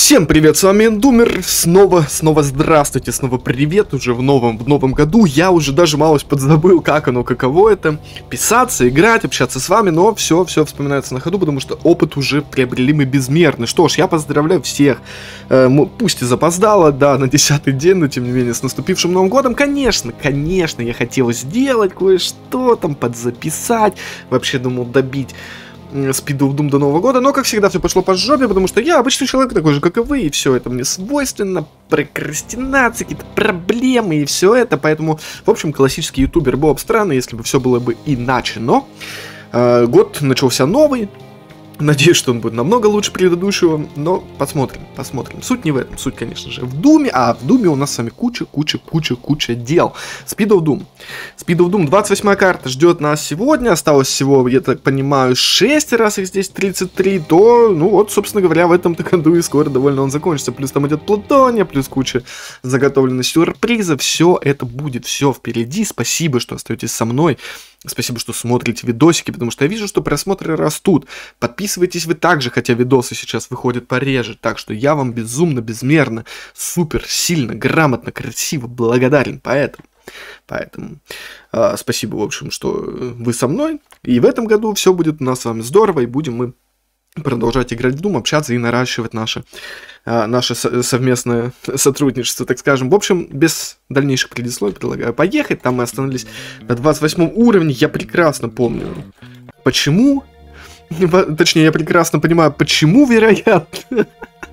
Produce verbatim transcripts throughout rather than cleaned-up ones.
Всем привет, с вами Эндумер, снова, снова здравствуйте, снова привет уже в новом, в новом году. Я уже даже малость подзабыл, как оно, каково это, писаться, играть, общаться с вами, но все, все вспоминается на ходу, потому что опыт уже приобрели мы безмерный. Что ж, я поздравляю всех, э, пусть и запоздало, да, на десятый день, но тем не менее с наступившим Новым годом. Конечно, конечно, я хотел сделать кое-что там, подзаписать, вообще думал добить Speed of Doom до Нового года, но, как всегда, все пошло по жопе, потому что я обычный человек, такой же, как и вы, и все это мне свойственно, прокрастинация, какие-то проблемы и все это, поэтому, в общем, классический ютубер был бы странно, если бы все было бы иначе, но э, год начался новый. Надеюсь, что он будет намного лучше предыдущего, но посмотрим, посмотрим. Суть не в этом, суть, конечно же, в Думе, а в Думе у нас с вами куча, куча, куча, куча дел. Speed of Doom. Speed of Doom, двадцать восьмая карта ждет нас сегодня, осталось всего, я так понимаю, шесть, раз их здесь тридцать три, то, ну вот, собственно говоря, в этом-то году и скоро довольно он закончится. Плюс там идет Плутония, плюс куча заготовленных сюрпризов, все это будет, все впереди. Спасибо, что остаетесь со мной. Спасибо, что смотрите видосики, потому что я вижу, что просмотры растут. Подписывайтесь вы также, хотя видосы сейчас выходят пореже. Так что я вам безумно, безмерно, супер, сильно, грамотно, красиво благодарен. Поэтому, поэтому э, спасибо, в общем, что вы со мной. И в этом году все будет у нас с вами здорово, и будем мы продолжать играть в Doom, общаться и наращивать наше, а, наше со- совместное сотрудничество, так скажем. В общем, без дальнейших предисловий предлагаю поехать. Там мы остановились на двадцать восьмом уровне. Я прекрасно помню, почему. Точнее, я прекрасно понимаю, почему, вероятно.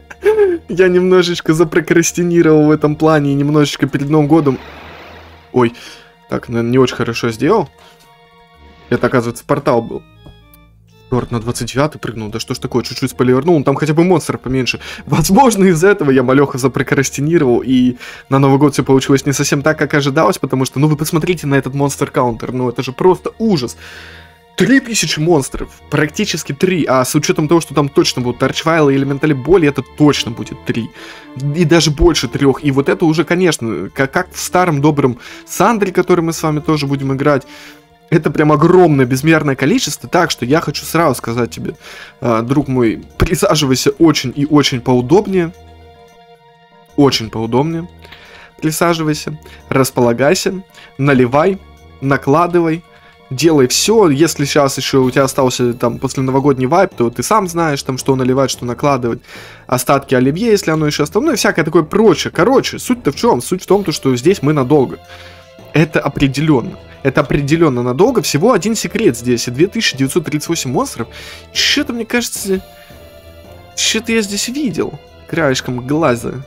Я немножечко запрокрастинировал в этом плане и немножечко перед Новым годом... Ой, так, наверное, не очень хорошо сделал. Это, оказывается, портал был. На двадцать девятый прыгнул, да что ж такое, чуть-чуть спойлернул, ну там хотя бы монстров поменьше. Возможно, из-за этого я малёха запрокрастинировал, и на Новый год все получилось не совсем так, как ожидалось, потому что, ну вы посмотрите на этот монстр-каунтер, ну это же просто ужас. Три тысячи монстров, практически три, а с учетом того, что там точно будут Арчвайлы и Элементали Боли, это точно будет три. И даже больше трех, и вот это уже, конечно, как, как в старом добром Сандре, который мы с вами тоже будем играть. Это прям огромное, безмерное количество, так что я хочу сразу сказать тебе, э, друг мой, присаживайся очень и очень поудобнее, очень поудобнее, присаживайся, располагайся, наливай, накладывай, делай все, если сейчас еще у тебя остался там после новогодний вайп, то ты сам знаешь там, что наливать, что накладывать, остатки оливье, если оно еще осталось, ну и всякое такое прочее. Короче, суть-то в чем? Суть в том, что здесь мы надолго. Это определенно. Это определенно надолго. Всего один секрет здесь. И две тысячи девятьсот тридцать восемь монстров. Что-то, мне кажется... Что-то я здесь видел. Краешком глаза.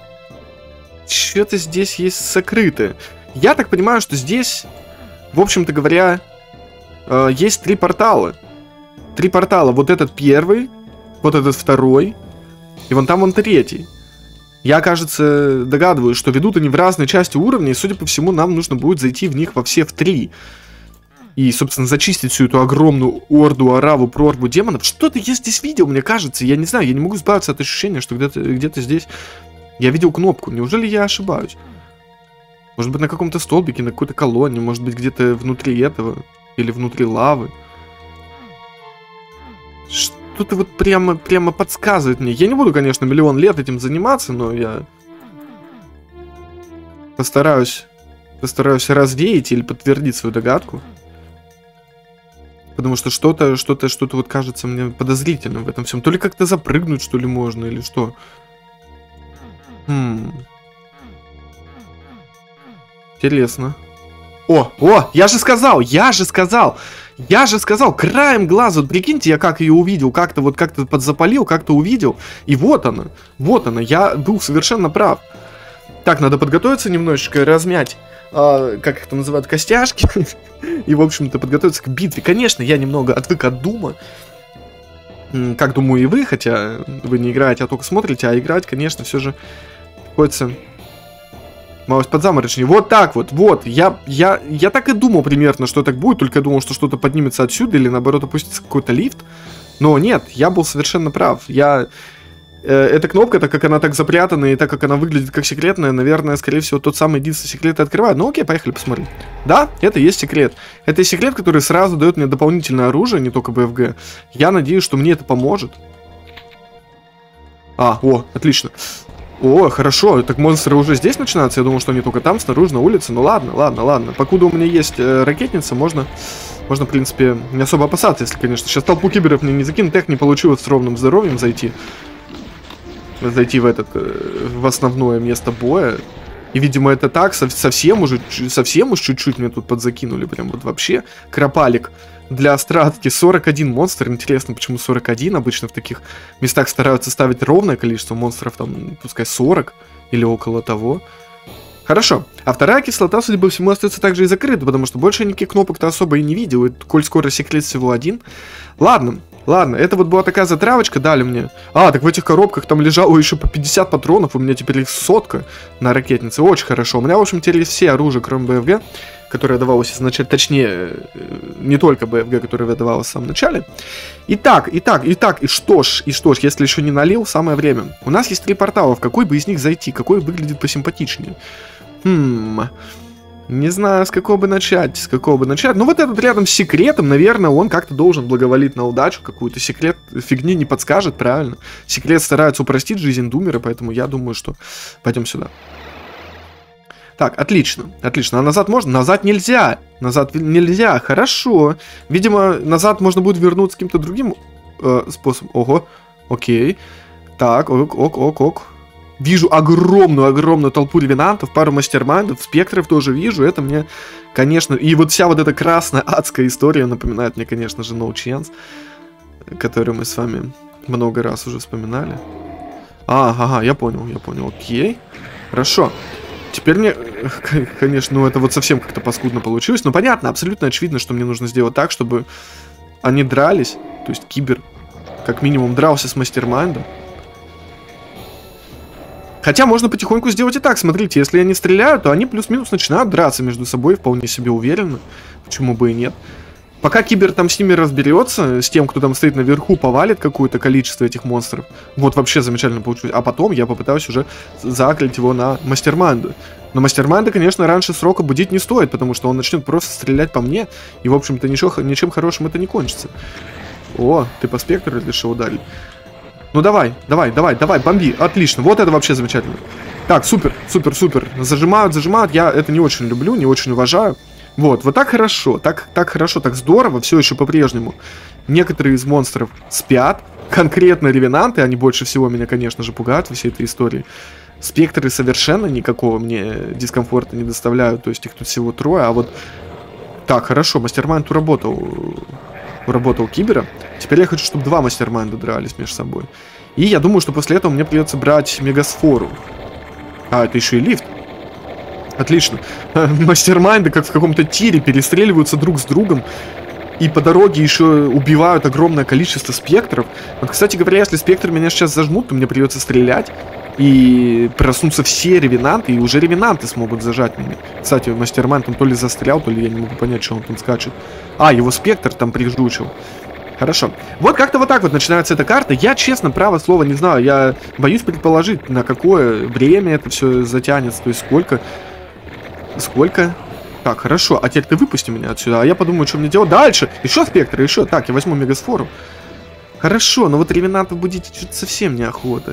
Что-то здесь есть сокрытое. Я так понимаю, что здесь, в общем-то говоря, э, есть три портала. Три портала. Вот этот первый, вот этот второй, и вон там вон третий. Я, кажется, догадываюсь, что ведут они в разные части уровня, и, судя по всему, нам нужно будет зайти в них во все в три. И, собственно, зачистить всю эту огромную орду, ораву, прорву демонов. Что-то я здесь видел, мне кажется. Я не знаю, я не могу избавиться от ощущения, что где-то, где-то здесь я видел кнопку. Неужели я ошибаюсь? Может быть, на каком-то столбике, на какой-то колонне, может быть, где-то внутри этого, или внутри лавы. Что? Что-то вот прямо, прямо подсказывает мне. Я не буду, конечно, миллион лет этим заниматься, но я постараюсь, постараюсь развеять или подтвердить свою догадку. Потому что что-то, что-то, что-то вот кажется мне подозрительным в этом всем. То ли как-то запрыгнуть, что ли, можно, или что. Хм. Интересно. О, о, я же сказал, я же сказал. Я же сказал, краем глаза, вот прикиньте, я как ее увидел, как-то вот как-то подзапалил, как-то увидел, и вот она, вот она, я был совершенно прав. Так, надо подготовиться немножечко, размять, э, как это называют, костяшки, и, в общем-то, подготовиться к битве. Конечно, я немного отвык от Дума, как думаю и вы, хотя вы не играете, а только смотрите, а играть, конечно, все же приходится... Малость подзаморочнее. Вот так вот, вот. Я, я, я так и думал примерно, что так будет, только я думал, что что-то поднимется отсюда или наоборот опустится какой-то лифт. Но нет, я был совершенно прав. Я... Э, эта кнопка, так как она так запрятана и так как она выглядит как секретная, наверное, скорее всего, тот самый единственный секрет открывает. Ну окей, поехали посмотрим. Да, это и есть секрет. Это и секрет, который сразу дает мне дополнительное оружие, не только бэ эф гэ. Я надеюсь, что мне это поможет. А, о, отлично. О, хорошо, так монстры уже здесь начинаются. Я думал, что они только там, снаружи, на улице. Ну ладно, ладно, ладно. Покуда у меня есть э, ракетница, можно, можно, в принципе, не особо опасаться, если, конечно. Сейчас толпу киберов мне не закинут, так не получилось с ровным здоровьем зайти. Зайти в этот, э, в основное место боя. И, видимо, это так, совсем уже, совсем уж чуть-чуть мне тут подзакинули, прям вот вообще. Кропалик для стратки, сорок один монстр, интересно, почему сорок один, обычно в таких местах стараются ставить ровное количество монстров, там, пускай сорок или около того. Хорошо, а вторая кислота, судя по всему, остается также и закрыта, потому что больше я никаких кнопок-то особо и не видел, и, коль скоро секрет всего один. Ладно. Ладно, это вот была такая затравочка, дали мне. А, так в этих коробках там лежало еще по пятьдесят патронов, у меня теперь их сотка на ракетнице, очень хорошо. У меня, в общем, теперь есть все оружия, кроме БФГ, которое давалось изначально, точнее, не только БФГ, которое давалось в самом начале. Итак, итак, итак, и что ж, и что ж, если еще не налил, самое время. У нас есть три портала, в какой бы из них зайти, какой выглядит посимпатичнее? Хм... Не знаю, с какого бы начать, с какого бы начать. Ну, вот этот рядом с секретом, наверное, он как-то должен благоволить на удачу какую-то. Секрет фигни не подскажет, правильно? Секрет старается упростить жизнь Думера, поэтому я думаю, что пойдем сюда. Так, отлично, отлично. А назад можно? Назад нельзя. Назад нельзя, хорошо. Видимо, назад можно будет вернуться каким-то другим э, способом. Ого, окей. Так, ок, ок, ок, ок. Вижу огромную-огромную толпу ревенантов, пару мастермайндов, спектров тоже вижу. Это мне, конечно... И вот вся вот эта красная адская история напоминает мне, конечно же, No Chance, которую мы с вами много раз уже вспоминали. А, ага, я понял, я понял. Окей. Хорошо. Теперь мне, конечно, ну это вот совсем как-то паскудно получилось. Но понятно, абсолютно очевидно, что мне нужно сделать так, чтобы они дрались. То есть Кибер, как минимум, дрался с мастермайндом. Хотя можно потихоньку сделать и так, смотрите, если они стреляют, то они плюс-минус начинают драться между собой вполне себе уверенно, почему бы и нет. Пока Кибер там с ними разберется, с тем, кто там стоит наверху, повалит какое-то количество этих монстров, вот вообще замечательно получилось, а потом я попытаюсь уже заклить его на мастермайнда. Но мастермайнда, конечно, раньше срока будить не стоит, потому что он начнет просто стрелять по мне, и, в общем-то, ничего, ничем хорошим это не кончится. О, ты по спектру решил ударить. Ну давай, давай, давай, давай, бомби, отлично, вот это вообще замечательно. Так, супер, супер, супер, зажимают, зажимают, я это не очень люблю, не очень уважаю. Вот, вот так хорошо, так, так хорошо, так здорово, все еще по-прежнему. Некоторые из монстров спят, конкретно ревенанты, они больше всего меня, конечно же, пугают во всей этой истории. Спектры совершенно никакого мне дискомфорта не доставляют, то есть их тут всего трое, а вот... Так, хорошо, мастермайнд уработал... Уработал Кибера. Теперь я хочу, чтобы два мастермайнда дрались между собой. И я думаю, что после этого мне придется брать мегасфору. А, это еще и лифт. Отлично. Мастермайнды, как в каком-то тире, перестреливаются друг с другом. И по дороге еще убивают огромное количество спектров. Вот, кстати говоря, если спектры меня сейчас зажмут, то мне придется стрелять. И проснутся все ревенанты, и уже ревенанты смогут зажать меня. Кстати, мастермайнд там то ли застрял, то ли я не могу понять, что он там скачет. А, его спектр там прижучил. Хорошо. Вот как-то вот так вот начинается эта карта. Я, честно, право слово не знаю. Я боюсь предположить, на какое время это все затянется. То есть сколько... Сколько... Так, хорошо. А теперь ты выпусти меня отсюда. А я подумаю, что мне делать дальше. Еще спектры, еще. Так, я возьму мегасфору. Хорошо, но вот ревенантов будить что-то совсем неохота.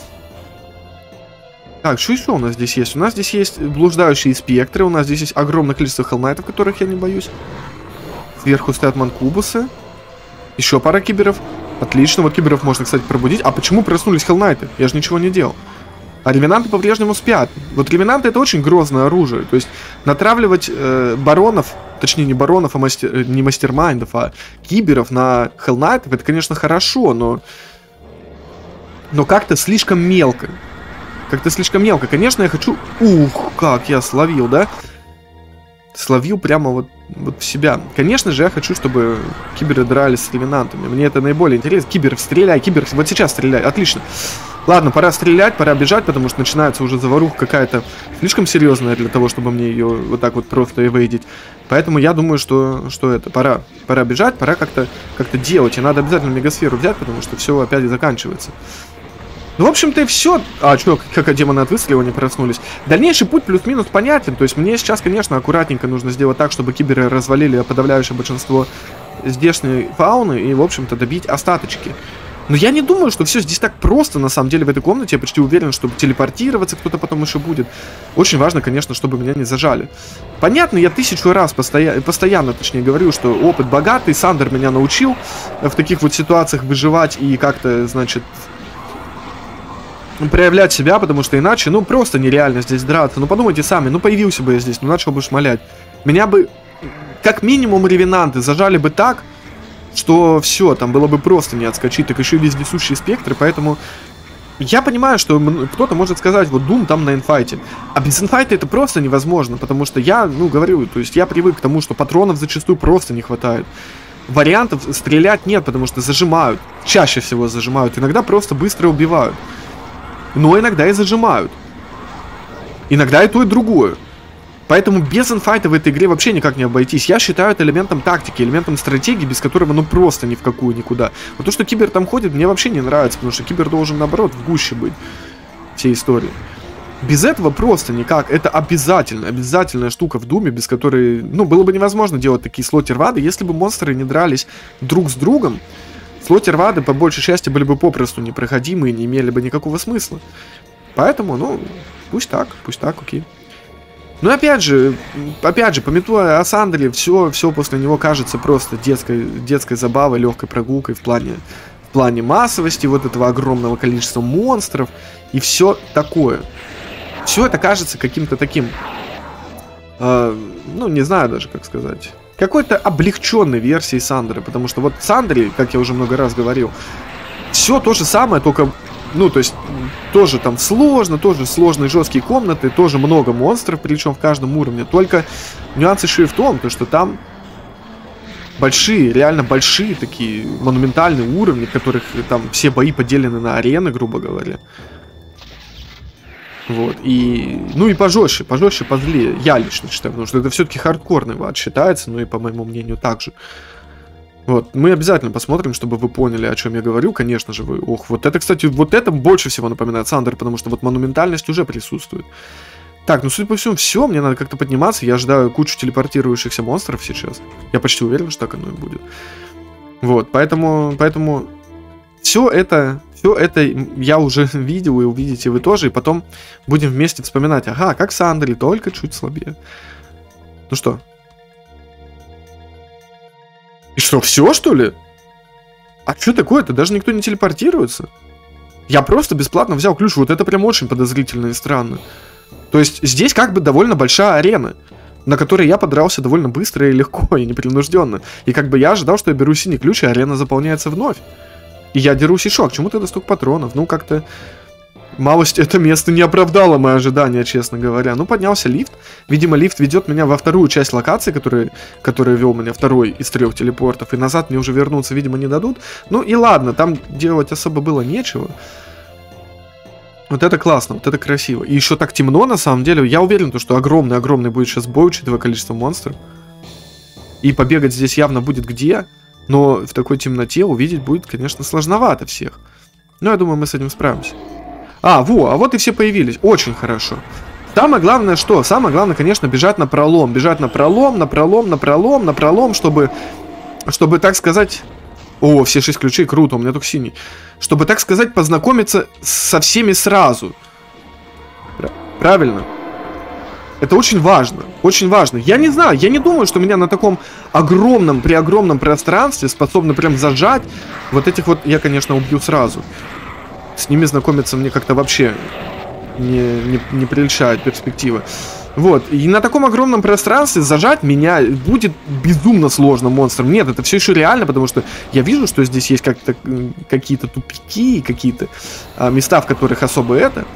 Так, что еще у нас здесь есть? У нас здесь есть блуждающие спектры, у нас здесь есть огромное количество хеллнайтов, которых я не боюсь. Сверху стоят манкубусы. Еще пара киберов. Отлично, вот киберов можно, кстати, пробудить. А почему проснулись хеллнайты? Я же ничего не делал. А ревенанты по-прежнему спят. Вот ревенанты — это очень грозное оружие. То есть натравливать э, баронов, точнее не баронов, а мастер, не мастермайндов, а киберов на хеллнайтов — это, конечно, хорошо, но... Но как-то слишком мелко. Как-то слишком мелко. Конечно, я хочу... Ух, как я словил, да? Словил прямо вот, вот в себя. Конечно же, я хочу, чтобы киберы дрались с ревенантами. Мне это наиболее интересно. Кибер, стреляй, кибер, вот сейчас стреляй. Отлично. Ладно, пора стрелять, пора бежать, потому что начинается уже заваруха какая-то слишком серьезная для того, чтобы мне ее вот так вот просто эвейдить. Поэтому я думаю, что, что это, пора, пора бежать, пора как-то как-то делать. И надо обязательно мегасферу взять, потому что все опять заканчивается. Ну, в общем-то, и все. А, что, как демоны от выстрела не проснулись. Дальнейший путь плюс-минус понятен. То есть мне сейчас, конечно, аккуратненько нужно сделать так, чтобы киберы развалили подавляющее большинство здешней фауны и, в общем-то, добить остаточки. Но я не думаю, что все здесь так просто, на самом деле, в этой комнате. Я почти уверен, что телепортироваться кто-то потом еще будет. Очень важно, конечно, чтобы меня не зажали. Понятно, я тысячу раз постоя... постоянно, точнее, говорю, что опыт богатый. Сандер меня научил в таких вот ситуациях выживать и как-то, значит, проявлять себя, потому что иначе, ну, просто нереально здесь драться. Ну, подумайте сами, ну, появился бы я здесь, ну, начал бы шмалять. Меня бы, как минимум, ревенанты зажали бы так, что все, там было бы просто не отскочить, так еще и вездесущие спектры, поэтому я понимаю, что кто-то может сказать, вот Doom там на инфайте, а без инфайта это просто невозможно, потому что я, ну, говорю, то есть я привык к тому, что патронов зачастую просто не хватает. Вариантов стрелять нет, потому что зажимают, чаще всего зажимают, иногда просто быстро убивают, но иногда и зажимают, иногда и то, и другое. Поэтому без инфайта в этой игре вообще никак не обойтись. Я считаю это элементом тактики, элементом стратегии, без которого ну просто ни в какую никуда. Вот то, что Кибер там ходит, мне вообще не нравится, потому что Кибер должен, наоборот, в гуще быть всей истории. Без этого просто никак. Это обязательно, обязательная штука в Думе, без которой, ну, было бы невозможно делать такие слотервады, если бы монстры не дрались друг с другом. Слотервады, по большей части, были бы попросту непроходимые и не имели бы никакого смысла. Поэтому, ну, пусть так, пусть так, окей. Ну, опять же, опять же, памятуя о Сандере, все, все после него кажется просто детской, детской забавой, легкой прогулкой в плане, в плане массовости, вот этого огромного количества монстров и все такое. Все это кажется каким-то таким, э, ну, не знаю даже, как сказать, какой-то облегченной версией Сандера, потому что вот в Сандере, как я уже много раз говорил, все то же самое, только... Ну, то есть, тоже там сложно, тоже сложные жесткие комнаты, тоже много монстров, причем в каждом уровне. Только нюанс еще и в том, то, что там большие, реально большие такие монументальные уровни, в которых там все бои поделены на арены, грубо говоря. Вот, и... Ну и пожестче, пожестче, позлее. Я лично считаю, потому что это все-таки хардкорный вад считается, ну и, по моему мнению, так же. Вот, мы обязательно посмотрим, чтобы вы поняли, о чем я говорю, конечно же, вы, ох, вот это, кстати, вот это больше всего напоминает Сандер, потому что вот монументальность уже присутствует. Так, ну, судя по всему, все, мне надо как-то подниматься, я ожидаю кучу телепортирующихся монстров сейчас, я почти уверен, что так оно и будет. Вот, поэтому, поэтому, все это, все это я уже видел, и увидите вы тоже, и потом будем вместе вспоминать, ага, как Сандер, только чуть слабее. Ну что? И что, все, что ли? А что такое-то? Даже никто не телепортируется? Я просто бесплатно взял ключ. Вот это прям очень подозрительно и странно. То есть здесь как бы довольно большая арена, на которой я подрался довольно быстро и легко, и непринужденно. И как бы я ожидал, что я беру синий ключ, и арена заполняется вновь. И я дерусь еще. А к чему тогда столько патронов? Ну, как-то... Малость это место не оправдало мои ожидания, честно говоря. Ну, поднялся лифт. Видимо, лифт ведет меня во вторую часть локации, который, который вел меня второй из трех телепортов. И назад мне уже вернуться, видимо, не дадут. Ну и ладно, там делать особо было нечего. Вот это классно, вот это красиво. И еще так темно, на самом деле. Я уверен, что огромный-огромный будет сейчас бой, учитывая количество монстров. И побегать здесь явно будет где. Но в такой темноте увидеть будет, конечно, сложновато всех. Но я думаю, мы с этим справимся. А, во, а вот и все появились. Очень хорошо. Самое главное что? Самое главное, конечно, бежать на пролом. Бежать на пролом, на пролом, на пролом, на пролом, чтобы, чтобы, так сказать... О, все шесть ключей, круто, у меня только синий. Чтобы, так сказать, познакомиться со всеми сразу. Правильно? Это очень важно, очень важно. Я не знаю, я не думаю, что меня на таком огромном, при огромном пространстве способны прям зажать. Вот этих вот я, конечно, убью сразу. С ними знакомиться мне как-то вообще не, не, не прельщает перспектива. Вот, и на таком огромном пространстве зажать меня будет безумно сложно монстром. Нет, это все еще реально, потому что я вижу, что здесь есть как-то какие-то тупики, какие-то а, места, в которых особо это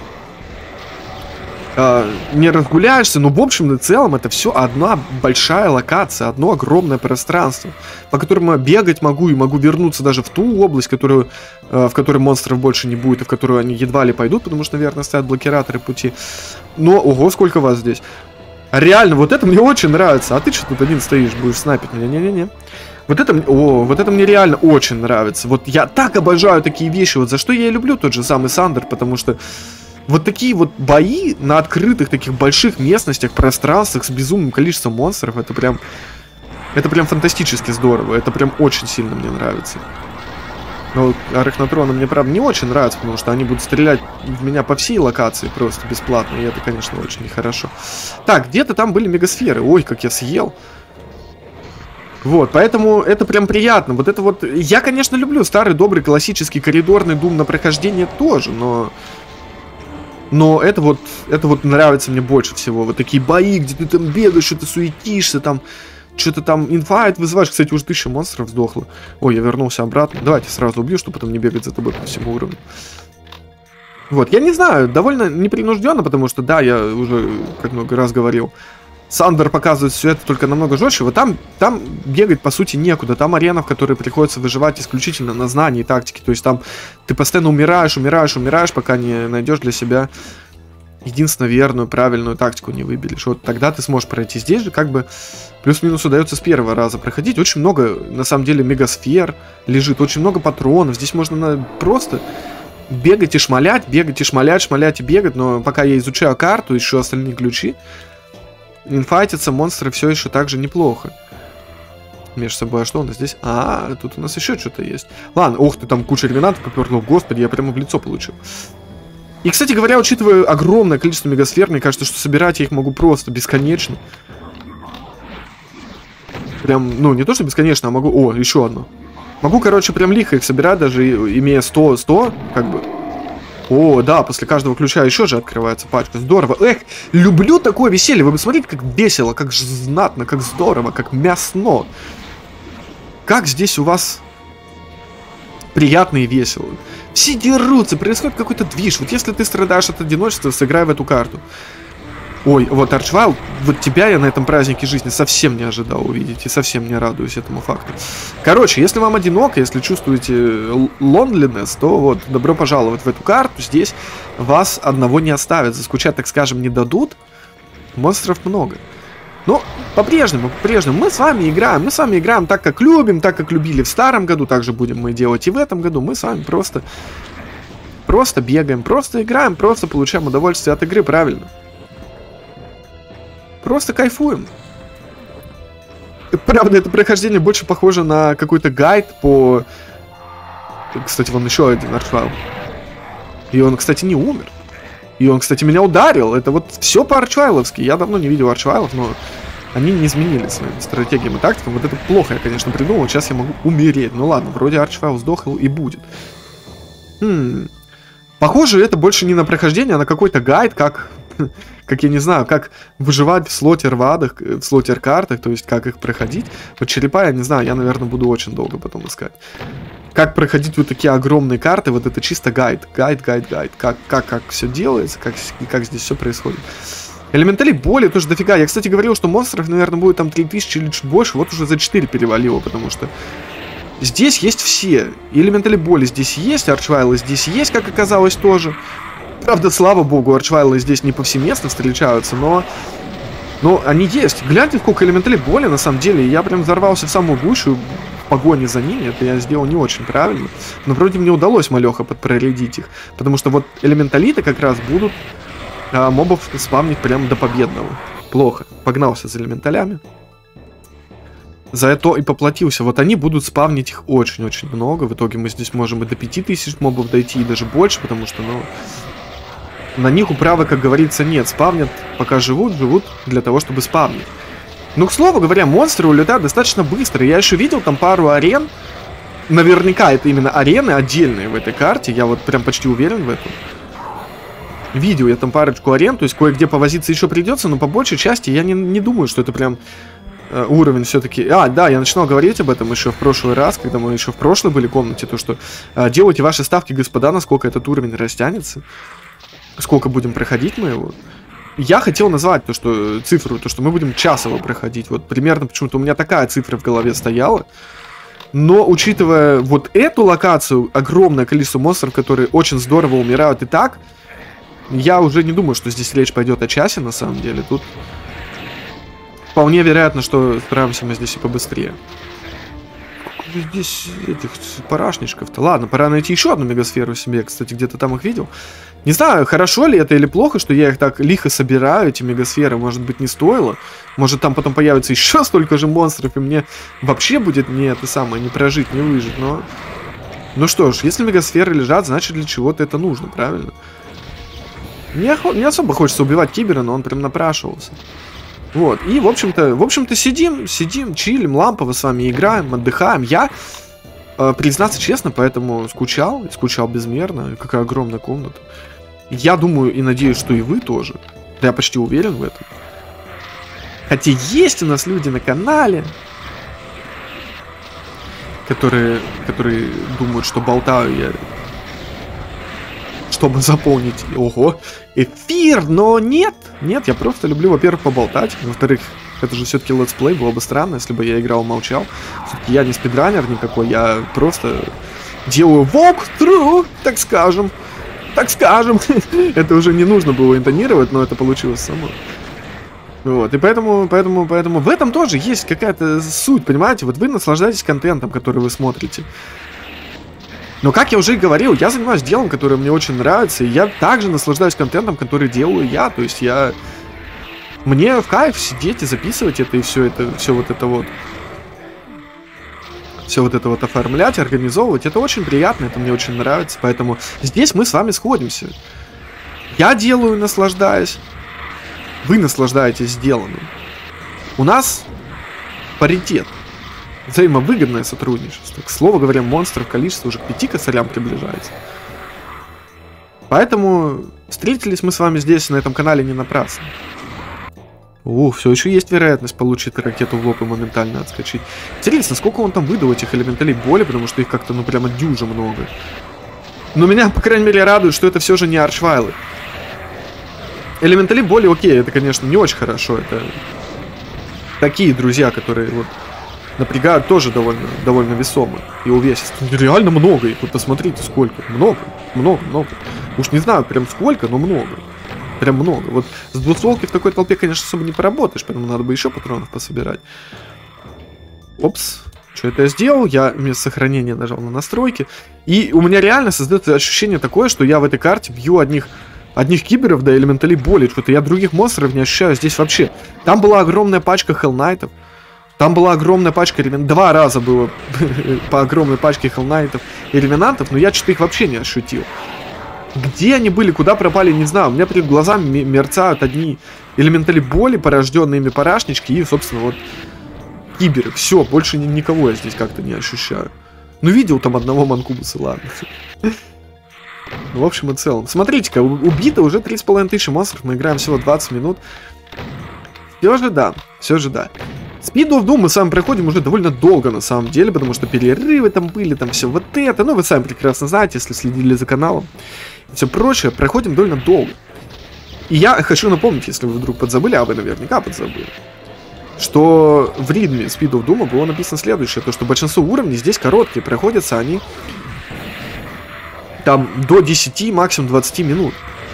а, не разгуляешься, но в общем и целом это все одна большая локация, одно огромное пространство, по которому я бегать могу и могу вернуться даже в ту область, которую, а, в которой монстров больше не будет, и в которую они едва ли пойдут, потому что, наверное, стоят блокираторы пути. Но, ого, сколько вас здесь. Реально, вот это мне очень нравится. А ты что тут один стоишь, будешь снайпить меня? Не-не-не. Вот это, о, вот это мне реально очень нравится. Вот я так обожаю такие вещи. Вот за что я и люблю тот же самый Сандер, потому что вот такие вот бои на открытых таких больших местностях, пространствах с безумным количеством монстров, это прям, это прям фантастически здорово. Это прям очень сильно мне нравится. Но арахнотроны мне, правда, не очень нравятся, потому что они будут стрелять в меня по всей локации просто бесплатно, и это, конечно, очень нехорошо. Так, где-то там были мегасферы. Ой, как я съел. Вот, поэтому это прям приятно. Вот это вот... Я, конечно, люблю старый, добрый, классический коридорный Doom на прохождение тоже, но... Но это вот... Это вот нравится мне больше всего. Вот такие бои, где ты там бегаешь, что-то суетишься, там... Что-то там инфайт вызываешь. Кстати, уже тысяча монстров сдохло. Ой, я вернулся обратно. Давайте сразу убью, чтобы потом не бегать за тобой по всему уровню. Вот, я не знаю, довольно непринужденно, потому что, да, я уже как много раз говорил, Сандер показывает все это только намного жестче. Вот там, там бегать, по сути, некуда. Там арена, в которой приходится выживать исключительно на знании и тактике. То есть там ты постоянно умираешь, умираешь, умираешь, пока не найдешь для себя единственно верную, правильную тактику не выберешь. Вот тогда ты сможешь пройти. Здесь же как бы плюс-минус удается с первого раза проходить. Очень много, на самом деле, мегасфер лежит. Очень много патронов. Здесь можно на... просто бегать и шмалять, бегать и шмалять, шмалять и бегать. Но пока я изучаю карту, еще остальные ключи, инфайтятся монстры все еще так же неплохо. Между собой, а что у нас здесь? А, тут у нас еще что-то есть. Ладно, ух ты, там куча ревенантов поперло. Господи, я прямо в лицо получил. И, кстати говоря, учитывая огромное количество мегасфер, мне кажется, что собирать я их могу просто бесконечно. Прям, ну, не то, что бесконечно, а могу... О, еще одно. Могу, короче, прям лихо их собирать, даже имея сто сто, как бы. О, да, после каждого ключа еще же открывается пачка. Здорово. Эх, люблю такое веселье. Вы посмотрите, как весело, как знатно, как здорово, как мясно. Как здесь у вас приятно и весело. Все дерутся, происходит какой-то движ. Вот если ты страдаешь от одиночества, сыграй в эту карту. Ой, вот Арчвайл, вот тебя я на этом празднике жизни совсем не ожидал увидеть. И совсем не радуюсь этому факту. Короче, если вам одиноко, если чувствуете loneliness, то вот, добро пожаловать в эту карту. Здесь вас одного не оставят. Заскучать, так скажем, не дадут. Монстров много. Но по-прежнему, по-прежнему мы с вами играем. Мы с вами играем так, как любим, так, как любили в старом году. Так же будем мы делать и в этом году. Мы с вами просто, просто бегаем, просто играем, просто получаем удовольствие от игры, правильно? Просто кайфуем. Правда, это прохождение больше похоже на какой-то гайд по... Кстати, вон еще один Арчвайл. И он, кстати, не умер. И он, кстати, меня ударил. Это вот все по-арчвайловски. Я давно не видел арчвайлов, но они не изменили своим стратегиям и тактикам. Вот это плохо я, конечно, придумал. Сейчас я могу умереть. Ну ладно, вроде арчвайл сдохл и будет. Хм. Похоже, это больше не на прохождение, а на какой-то гайд, как... Как я не знаю, как выживать в слотер-вадах, в слотер-картах, то есть как их проходить. Вот черепа, я не знаю, я, наверное, буду очень долго потом искать. Как проходить вот такие огромные карты, вот это чисто гайд. Гайд, гайд, гайд. Как, как, как все делается, как, как здесь все происходит. Элементалей боли тоже дофига. Я, кстати, говорил, что монстров, наверное, будет там три тысячи или чуть больше. Вот уже за четыре перевалило, потому что здесь есть все. Элементали боли здесь есть, арчвайлы здесь есть, как оказалось, тоже. Правда, слава богу, арчвайлы здесь не повсеместно встречаются, но... Но они есть. Гляньте, сколько элементалей боли, на самом деле. Я прям взорвался в самую гущу в погоне за ними. Это я сделал не очень правильно. Но вроде мне удалось, малеха, подпроредить их. Потому что вот элементалиты как раз будут а, мобов спавнить прям до победного. Плохо. Погнался за элементалями. За это и поплатился. Вот они будут спавнить их очень-очень много. В итоге мы здесь можем и до пяти тысяч мобов дойти, и даже больше, потому что, ну... На них управы, как говорится, нет. Спавнят, пока живут, живут для того, чтобы спавнить. Ну, к слову говоря, монстры улетают достаточно быстро. Я еще видел там пару арен. Наверняка это именно арены отдельные в этой карте. Я вот прям почти уверен в этом. Видел я там парочку арен. То есть кое-где повозиться еще придется. Но по большей части я не, не думаю, что это прям э, уровень все-таки... А, да, я начинал говорить об этом еще в прошлый раз, когда мы еще в прошлой были комнате. То, что э, делайте ваши ставки, господа, насколько этот уровень растянется. Сколько будем проходить мы его. Я хотел назвать то, что цифру, то, что мы будем часово проходить. Вот примерно почему-то у меня такая цифра в голове стояла. Но учитывая вот эту локацию, огромное количество монстров, которые очень здорово умирают и так, я уже не думаю, что здесь речь пойдет о часе, на самом деле. Тут вполне вероятно, что справимся мы здесь и побыстрее. Здесь этих парашничков-то. Ладно, пора найти еще одну мегасферу себе. Кстати, где-то там их видел. Не знаю, хорошо ли это или плохо, что я их так лихо собираю, эти мегасферы. Может быть, не стоило. Может, там потом появится еще столько же монстров, и мне вообще будет не это самое, не прожить, не выжить. Но Ну что ж, если мегасферы лежат, значит для чего-то это нужно, правильно? Не, не особо хочется убивать Кибера, но он прям напрашивался. Вот, и в общем-то, в общем-то сидим, сидим, чилим, лампово с вами играем, отдыхаем. Я, э, признаться честно, поэтому скучал, и скучал безмерно, какая огромная комната. Я думаю и надеюсь, что и вы тоже. Я почти уверен в этом. Хотя есть у нас люди на канале, которые, которые думают, что болтаю я, чтобы заполнить, ого, эфир, но нет, нет, я просто люблю, во-первых, поболтать, во-вторых, это же все-таки летсплей, было бы странно, если бы я играл, молчал, все-таки я не спидранер никакой, я просто делаю walk-through, так скажем, так скажем, это уже не нужно было интонировать, но это получилось само. Вот, и поэтому, поэтому, поэтому в этом тоже есть какая-то суть, понимаете, вот вы наслаждаетесь контентом, который вы смотрите. Но, как я уже и говорил, я занимаюсь делом, которое мне очень нравится, и я также наслаждаюсь контентом, который делаю я, то есть я... Мне в кайф сидеть и записывать это, и все это, все вот это вот... Все вот это вот оформлять, организовывать, это очень приятно, это мне очень нравится, поэтому здесь мы с вами сходимся. Я делаю, наслаждаясь, вы наслаждаетесь сделанным. У нас паритет. Взаимовыгодное сотрудничество. К слову говоря, монстров количество уже к пяти косарям приближается. Поэтому встретились мы с вами здесь, на этом канале, не напрасно. Ух, все еще есть вероятность получить ракету в лоб и моментально отскочить. Интересно, сколько он там выдал этих элементалей боли, потому что их как-то, ну, прямо дюжа много. Но меня, по крайней мере, радует, что это все же не арчвайлы. Элементали боли, окей, это, конечно, не очень хорошо. Это такие друзья, которые вот напрягают тоже довольно, довольно весомо и увесисто. Реально много их, вот посмотрите, сколько. Много, много, много. Уж не знаю прям сколько, но много. Прям много. Вот с двустволки в такой толпе, конечно, особо не поработаешь, поэтому надо бы еще патронов пособирать. Опс. Что это я сделал? Я вместо сохранения нажал на настройки. И у меня реально создается ощущение такое, что я в этой карте бью одних... Одних киберов до элементалей боли. Что-то я других монстров не ощущаю здесь вообще. Там была огромная пачка хеллнайтов. Там была огромная пачка ревенантов. Два раза было по огромной пачке хеллнайтов и ревенантов, но я что-то их вообще не ощутил. Где они были, куда пропали, не знаю. У меня перед глазами мерцают одни элементали боли, порожденные ими парашнички и, собственно, вот киберы. Все, больше никого я здесь как-то не ощущаю. Ну, видел там одного манкубуса, ладно. В общем и целом. Смотрите-ка, убито уже три с половиной тысячи монстров. Мы играем всего двадцать минут. Все же да, все же да. Speed of Doom мы с вами проходим уже довольно долго на самом деле, потому что перерывы там были, там все вот это. Ну, вы сами прекрасно знаете, если следили за каналом. И все прочее, проходим довольно долго. И я хочу напомнить, если вы вдруг подзабыли, а вы наверняка подзабыли, что в ритме Speed of Doom было написано следующее, то что большинство уровней здесь короткие, проходятся они там до десяти, максимум двадцати минут.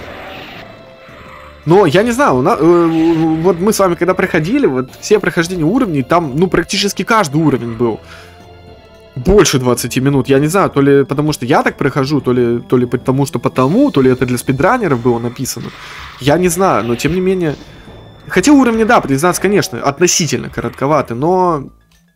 Но я не знаю, на, э, вот мы с вами когда проходили, вот все прохождения уровней, там, ну, практически каждый уровень был больше двадцати минут. Я не знаю, то ли потому что я так прохожу, то ли, то ли потому что потому, то ли это для спидранеров было написано. Я не знаю, но тем не менее... Хотя уровни, да, признаться, конечно, относительно коротковаты, но...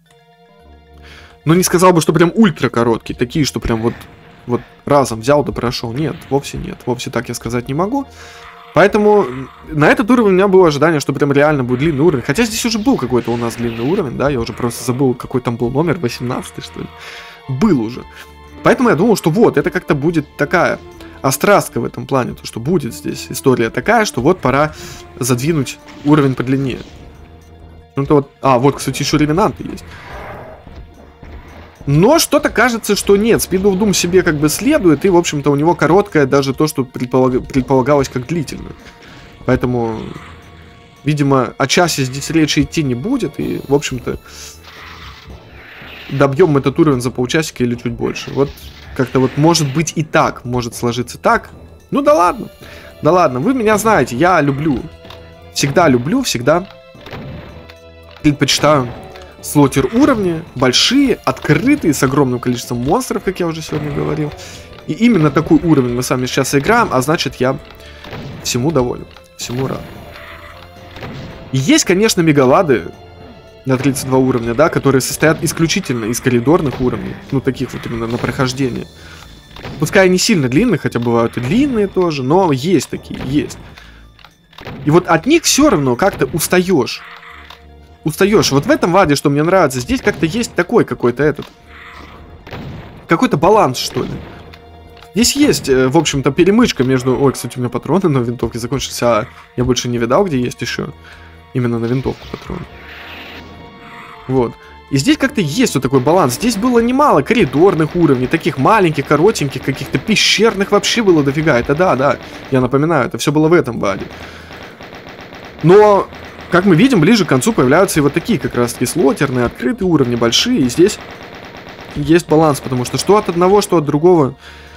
Но не сказал бы, что прям ультра короткие, такие, что прям вот... Вот разом взял да прошел. Нет, вовсе нет. Вовсе так я сказать не могу. Поэтому на этот уровень у меня было ожидание, что прям реально будет длинный уровень. Хотя здесь уже был какой-то у нас длинный уровень, да, я уже просто забыл, какой там был номер, восемнадцатый, что ли. Был уже. Поэтому я думал, что вот, это как-то будет такая острастка в этом плане, то, что будет здесь история такая, что вот пора задвинуть уровень подлиннее. Ну-то вот... А, вот, кстати, еще ревенанты есть. Но что-то кажется, что нет, Speed of Doom себе как бы следует, и, в общем-то, у него короткое даже то, что предполаг... предполагалось как длительно. Поэтому, видимо, о часе здесь речи идти не будет, и, в общем-то, добьем мы этот уровень за полчасика или чуть больше. Вот как-то вот может быть и так, может сложиться так. Ну да ладно, да ладно, вы меня знаете, я люблю, всегда люблю, всегда предпочитаю слотер уровни, большие, открытые, с огромным количеством монстров, как я уже сегодня говорил. И именно такой уровень мы с вами сейчас играем, а значит, я всему доволен, всему рад. И есть, конечно, мегавады, на тридцать два уровня, да, которые состоят исключительно из коридорных уровней, ну, таких вот именно на прохождение. Пускай не сильно длинные, хотя бывают и длинные тоже, но есть такие, есть. И вот от них все равно как-то устаешь. Устаешь. Вот в этом ваде, что мне нравится, здесь как-то есть такой какой-то этот... Какой-то баланс, что ли. Здесь есть, в общем-то, перемычка между... Ой, кстати, у меня патроны на винтовке закончились, а я больше не видал, где есть еще. Именно на винтовку патроны. Вот. И здесь как-то есть вот такой баланс. Здесь было немало коридорных уровней, таких маленьких, коротеньких, каких-то пещерных вообще было дофига. Это да, да, я напоминаю, это все было в этом ваде. Но, как мы видим, ближе к концу появляются и вот такие как раз-таки слотерные, открытые уровни, большие. И здесь есть баланс, потому что что от одного, что от другого,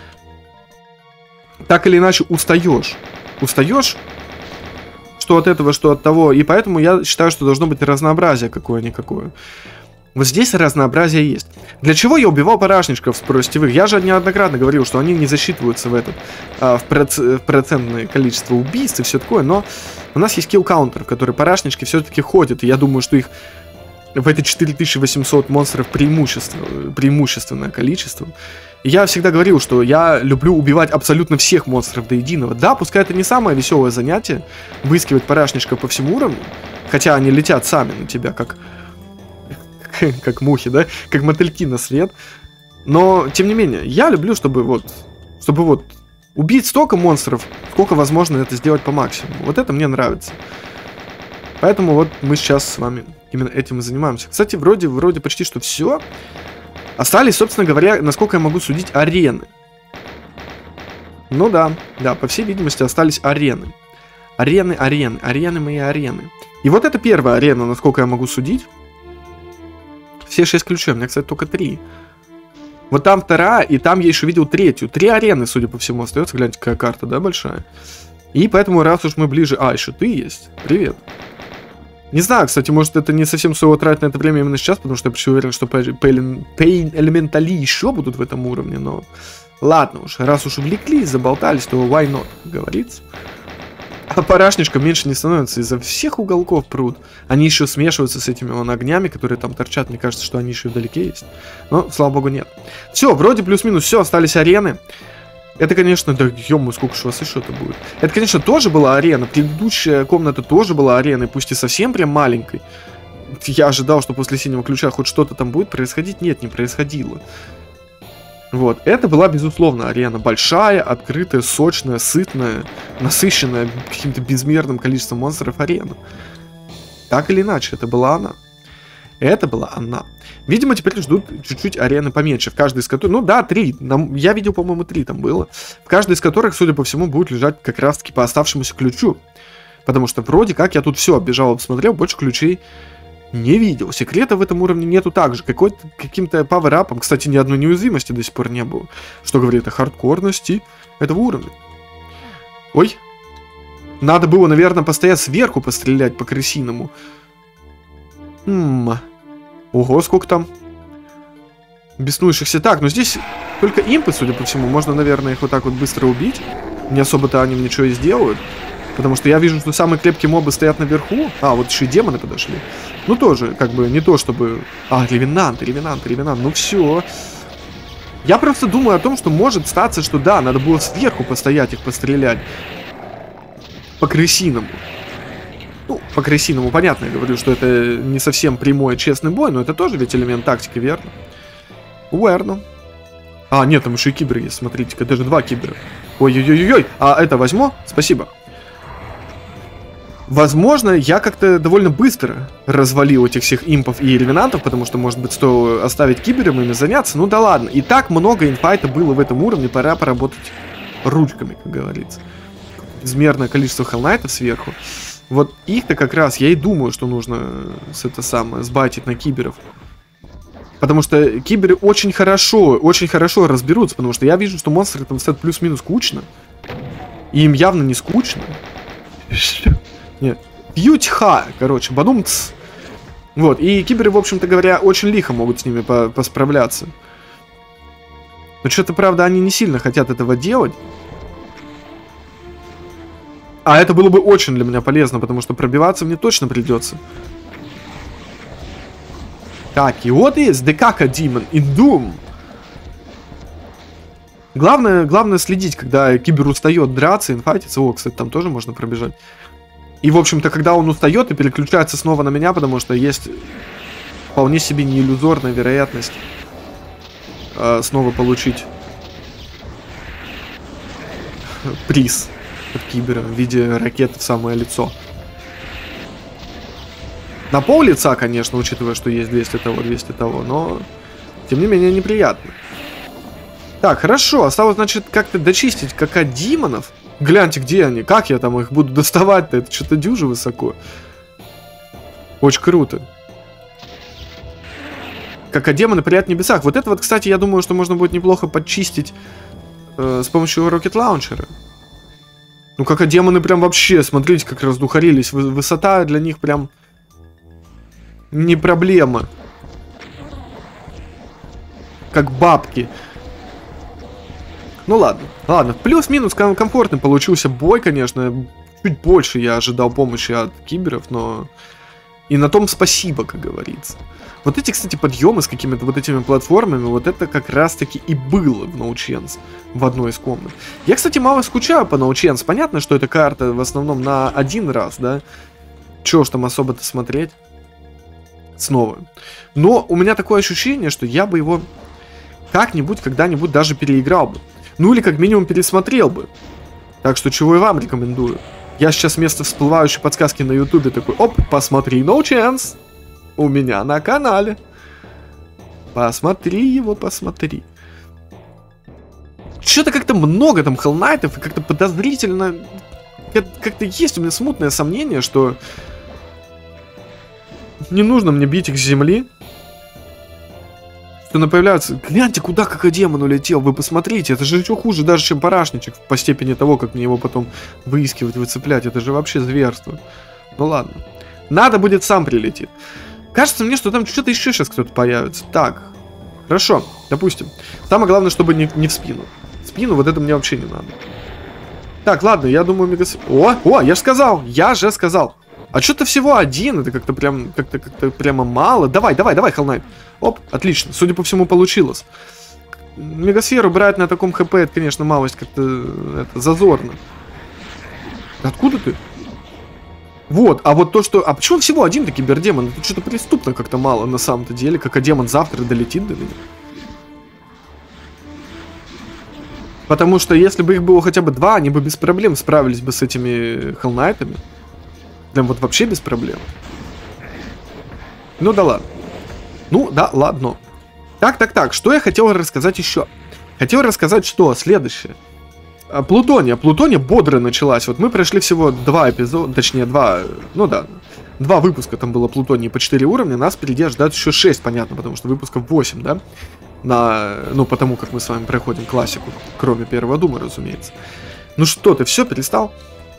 так или иначе устаешь. Устаешь, что от этого, что от того. И поэтому я считаю, что должно быть разнообразие какое-никакое. Вот здесь разнообразие есть. Для чего я убивал парашничков, спросите вы? Я же неоднократно говорил, что они не засчитываются в этот, а, в, проц... в процентное количество убийств и все такое, но у нас есть килл-каунтер, в который парашнички все-таки ходят, и я думаю, что их в эти четыре тысячи восемьсот монстров преимущество... преимущественное количество. И я всегда говорил, что я люблю убивать абсолютно всех монстров до единого. Да, пускай это не самое веселое занятие, выискивать парашничков по всему уровню, хотя они летят сами на тебя, как... как мухи, да, как мотыльки на свет. Но, тем не менее, я люблю, чтобы вот, чтобы вот убить столько монстров, сколько возможно это сделать по максимуму. Вот это мне нравится. Поэтому вот мы сейчас с вами именно этим и занимаемся. Кстати, вроде, вроде почти что все. Остались, собственно говоря, насколько я могу судить, арены. Ну да, да, по всей видимости, остались арены. Арены, арены, арены мои арены. И вот это первая арена, насколько я могу судить. Все шесть ключей, у меня, кстати, только три. Вот там вторая, и там я еще видел третью. Три арены, судя по всему, остается. Гляньте, какая карта, да, большая. И поэтому, раз уж мы ближе... А, еще ты есть. Привет. Не знаю, кстати, может, это не совсем стоило тратить на это время именно сейчас, потому что я почти уверен, что Pain элементали еще будут в этом уровне, но... Ладно уж, раз уж увлеклись, заболтались, то why not, как говорится. А парашничков меньше не становится, из-за всех уголков прут. Они еще смешиваются с этими вон огнями, которые там торчат. Мне кажется, что они еще вдалеке есть. Но, слава богу, нет. Все, вроде плюс-минус все, остались арены. Это, конечно, да ё-моё, сколько же у вас еще-то будет. Это, конечно, тоже была арена. Предыдущая комната тоже была ареной, пусть и совсем прям маленькой. Я ожидал, что после синего ключа хоть что-то там будет происходить. Нет, не происходило. Вот, это была, безусловно, арена большая, открытая, сочная, сытная, насыщенная каким-то безмерным количеством монстров арена. Так или иначе, это была она. Это была она. Видимо, теперь ждут чуть-чуть арены поменьше, в каждой из которых... Ну да, три. Нам, я видел, по-моему, три там было. В каждой из которых, судя по всему, будет лежать как раз-таки по оставшемуся ключу. Потому что вроде как я тут все оббежал, посмотрел, больше ключей не видел. Секрета в этом уровне нету также. Какой-то каким-то пауэрапом, кстати, ни одной неуязвимости до сих пор не было. Что говорит о хардкорности этого уровня. Ой. Надо было, наверное, постоять сверху, пострелять по крысиному. Хм. Ого, сколько там беснующихся. Так, ну здесь только импы, судя по всему. Можно, наверное, их вот так вот быстро убить. Не особо-то они ничего и сделают. Потому что я вижу, что самые крепкие мобы стоят наверху. А, вот еще и демоны подошли. Ну, тоже, как бы, не то чтобы... А, ревенант, ревенант, ревенант. Ну, все. Я просто думаю о том, что может статься, что да, надо было сверху постоять их, пострелять. По крысиному. Ну, по крысиному, понятно, я говорю, что это не совсем прямой честный бой, но это тоже ведь элемент тактики, верно? Верно. А, нет, там еще и кибер есть, смотрите-ка, даже два кибера. Ой-ой-ой-ой, а это возьму? Спасибо. Возможно, я как-то довольно быстро развалил этих всех импов и ревенантов, потому что, может быть, стоило оставить кибером ими заняться. Ну да ладно. И так много инфайта было в этом уровне, пора поработать ручками, как говорится. Безмерное количество хеллнайтов сверху. Вот их-то как раз я и думаю, что нужно с это самое, сбайтить на киберов. Потому что киберы очень хорошо, очень хорошо разберутся, потому что я вижу, что монстры там стоят плюс-минус кучно. И им явно не скучно. Нет. Ютьха, короче, бадумц. Вот, и киберы, в общем-то говоря, очень лихо могут с ними по посправляться. Но что-то, правда, они не сильно хотят этого делать. А это было бы очень для меня полезно, потому что пробиваться мне точно придется. Так, и вот есть Декака Демон и Doom. Главное, главное следить, когда Кибер устает драться, инфайтиться. О, кстати, там тоже можно пробежать. И, в общем-то, когда он устает и переключается снова на меня, потому что есть вполне себе не иллюзорная вероятность э, снова получить приз от Кибера в виде ракеты в самое лицо. На пол лица, конечно, учитывая, что есть двести того, двести того, но тем не менее неприятно. Так, хорошо, осталось, значит, как-то дочистить кака демонов. Гляньте, где они, как я там их буду доставать-то, это что-то дюже высоко. Очень круто. Кака демоны парят в небесах. Вот это вот, кстати, я думаю, что можно будет неплохо подчистить э, с помощью Rocket Launcher. Ну, кака демоны прям вообще, смотрите, как раздухарились. Высота для них прям не проблема. Как бабки. Ну ладно, ладно, плюс-минус ком комфортный получился бой, конечно. Чуть больше я ожидал помощи от киберов, но и на том спасибо, как говорится. Вот эти, кстати, подъемы с какими-то вот этими платформами, вот это как раз-таки и было в No Chance, в одной из комнат. Я, кстати, мало скучаю по No Chance. Понятно, что эта карта в основном на один раз, да? Чего ж там особо-то смотреть? Снова. Но у меня такое ощущение, что я бы его как-нибудь, когда-нибудь даже переиграл бы. Ну или как минимум пересмотрел бы. Так что чего и вам рекомендую. Я сейчас вместо всплывающей подсказки на ютубе такой, оп, посмотри No Chance. У меня на канале. Посмотри его, посмотри. Что-то как-то много там Hell Knight'ов, и как-то подозрительно. Как-то есть у меня смутное сомнение, что не нужно мне бить их с земли. Что появляются. Гляньте, куда как демон улетел. Вы посмотрите, это же еще хуже даже, чем парашничек. По степени того, как мне его потом выискивать, выцеплять. Это же вообще зверство. Ну ладно. Надо будет, сам прилетит. Кажется мне, что там что-то еще сейчас кто-то появится. Так. Хорошо, допустим. Самое главное, чтобы не, не в спину. В спину вот это мне вообще не надо. Так, ладно, я думаю, мегас... О, о, я же сказал, я же сказал. А что-то всего один, это как-то прям, как-то, как-то прямо мало. Давай, давай, давай, Hell Knight. Оп, отлично, судя по всему, получилось. Мегасферу брать на таком хп, это, конечно, малость как-то это, зазорно. Откуда ты? Вот, а вот то, что... А почему всего один-то кибердемон? Это что-то преступно как-то мало на самом-то деле. Как а демон завтра долетит до меня. Потому что если бы их было хотя бы два, они бы без проблем справились бы с этими Hell Knight'ами. Прям вот вообще без проблем. Ну да ладно. Ну да ладно. Так, так, так. Что я хотел рассказать еще? Хотел рассказать, что следующее. Плутония. Плутония бодро началась. Вот мы прошли всего два эпизода, точнее два, ну да, два выпуска там было Плутонии по четыре уровня. Нас впереди ждать еще шесть, понятно, потому что выпусков восемь, да? На, ну потому как мы с вами проходим классику, кроме первого дума, разумеется. Ну что ты, все, перестал?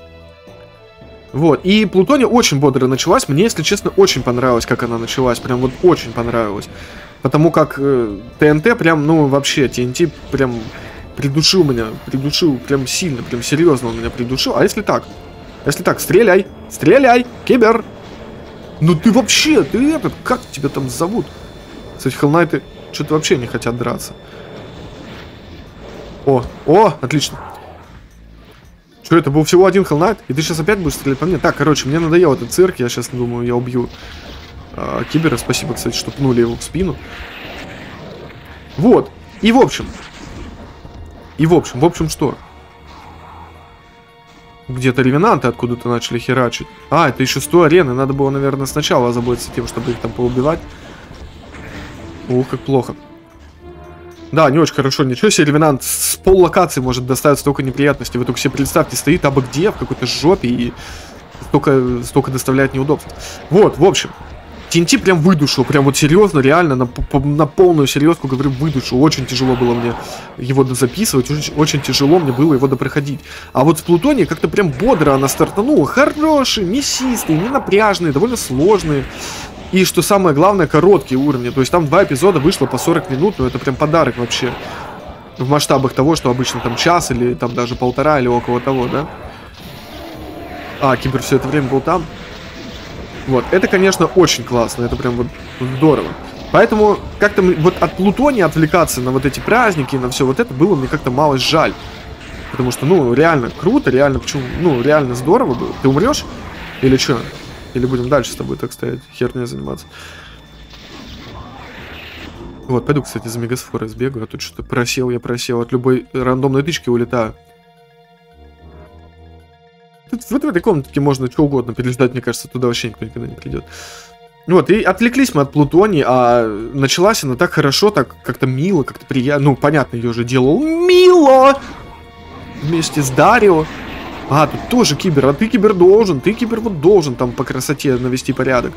Вот, и Плутония очень бодро началась. Мне, если честно, очень понравилось, как она началась. Прям вот очень понравилось. Потому как э, ТНТ прям, ну вообще, ТНТ прям придушил меня. Придушил прям сильно, прям серьезно он меня придушил. А если так? Если так, стреляй, стреляй, кибер. Ну ты вообще, ты этот, как тебя там зовут? Кстати, Hell Knight'ы что-то вообще не хотят драться. О, о, отлично. Что, это был всего один Hell Knight? И ты сейчас опять будешь стрелять по мне? Так, короче, мне надоел этот цирк. Я сейчас думаю, я убью э, кибера. Спасибо, кстати, что пнули его в спину. Вот. И в общем. И в общем, в общем что? Где-то ревенанты откуда-то начали херачить. А, это еще сто арены. Надо было, наверное, сначала озаботиться тем, чтобы их там поубивать. Ух, как плохо. Да, не очень хорошо. Ничего себе, ревенант с пол локации может доставить столько неприятностей. Вы только себе представьте, стоит абы где, в какой-то жопе, и столько, столько доставляет неудобств. Вот, в общем. ТНТ прям выдушил, прям вот серьезно, реально, на, на полную серьезку, говорю, выдушил. Очень тяжело было мне его дозаписывать, очень, очень тяжело мне было его допроходить. А вот с Плутонией как-то прям бодро она стартанула. Хороший, мясистый, ненапряжный, довольно сложный. И что самое главное, короткие уровни. То есть там два эпизода вышло по сорок минут, но это прям подарок вообще. В масштабах того, что обычно там час или там даже полтора или около того, да? А, кибер все это время был там. Вот, это, конечно, очень классно, это прям вот здорово. Поэтому как-то вот от Плутония отвлекаться на вот эти праздники, на все вот это было мне как-то мало жаль. Потому что, ну, реально круто, реально, почему, ну, реально здорово было. Ты умрешь? Или что? Или будем дальше с тобой, так сказать, херней заниматься? Вот, пойду, кстати, за мегасфорой сбегаю, а тут что-то просел, я просел, от любой рандомной тычки улетаю. Тут в этой комнатке можно что угодно переждать, мне кажется, туда вообще никто никогда не придет. Вот, и отвлеклись мы от Плутонии, а началась она так хорошо, так как-то мило, как-то приятно. Ну, понятно, ее уже делал Мило! Вместе с Дарио. А, тут тоже кибер, а ты кибер должен, ты кибер вот должен там по красоте навести порядок.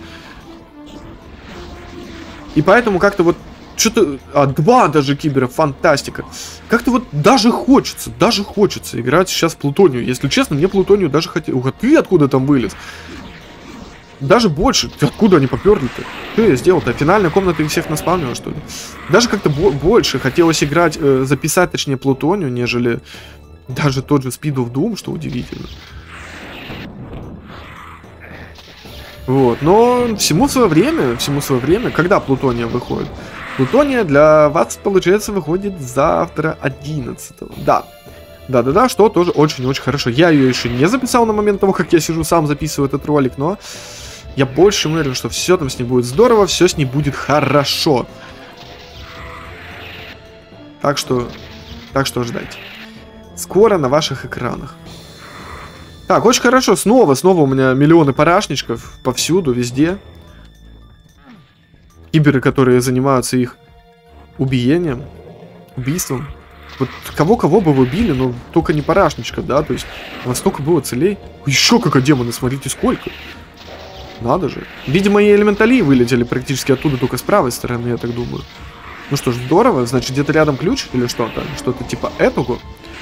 И поэтому как-то вот что-то... А, два даже кибера, фантастика. Как-то вот даже хочется, даже хочется играть сейчас в Плутонию. Если честно, мне Плутонию даже хотел... Ух, ты откуда там вылез? Даже больше. Ты откуда они поперли-то? Что я сделал-то? Финальная комната их всех наспавнила, что ли? Даже как-то больше хотелось играть, э, записать, точнее, Плутонию, нежели даже тот же Speed of Doom, что удивительно. Вот, но всему свое время, всему свое время. Когда Плутония выходит? Плутония для вас, получается, выходит завтра одиннадцатого. Да. Да-да-да, что тоже очень-очень хорошо. Я ее еще не записал на момент того, как я сижу сам записываю этот ролик, но я больше уверен, что все там с ней будет здорово, все с ней будет хорошо. Так что, так что ждайте. Скоро на ваших экранах. Так, очень хорошо. Снова, снова у меня миллионы парашничков повсюду, везде. Киберы, которые занимаются их убиением, убийством. Вот кого-кого бы вы убили, но только не парашничков, да? То есть настолько было целей. Еще как демоны, смотрите, сколько. Надо же. Видимо, и элементали вылетели практически оттуда, только с правой стороны, я так думаю. Ну что ж, здорово. Значит, где-то рядом ключ или что-то? Что-то типа этого.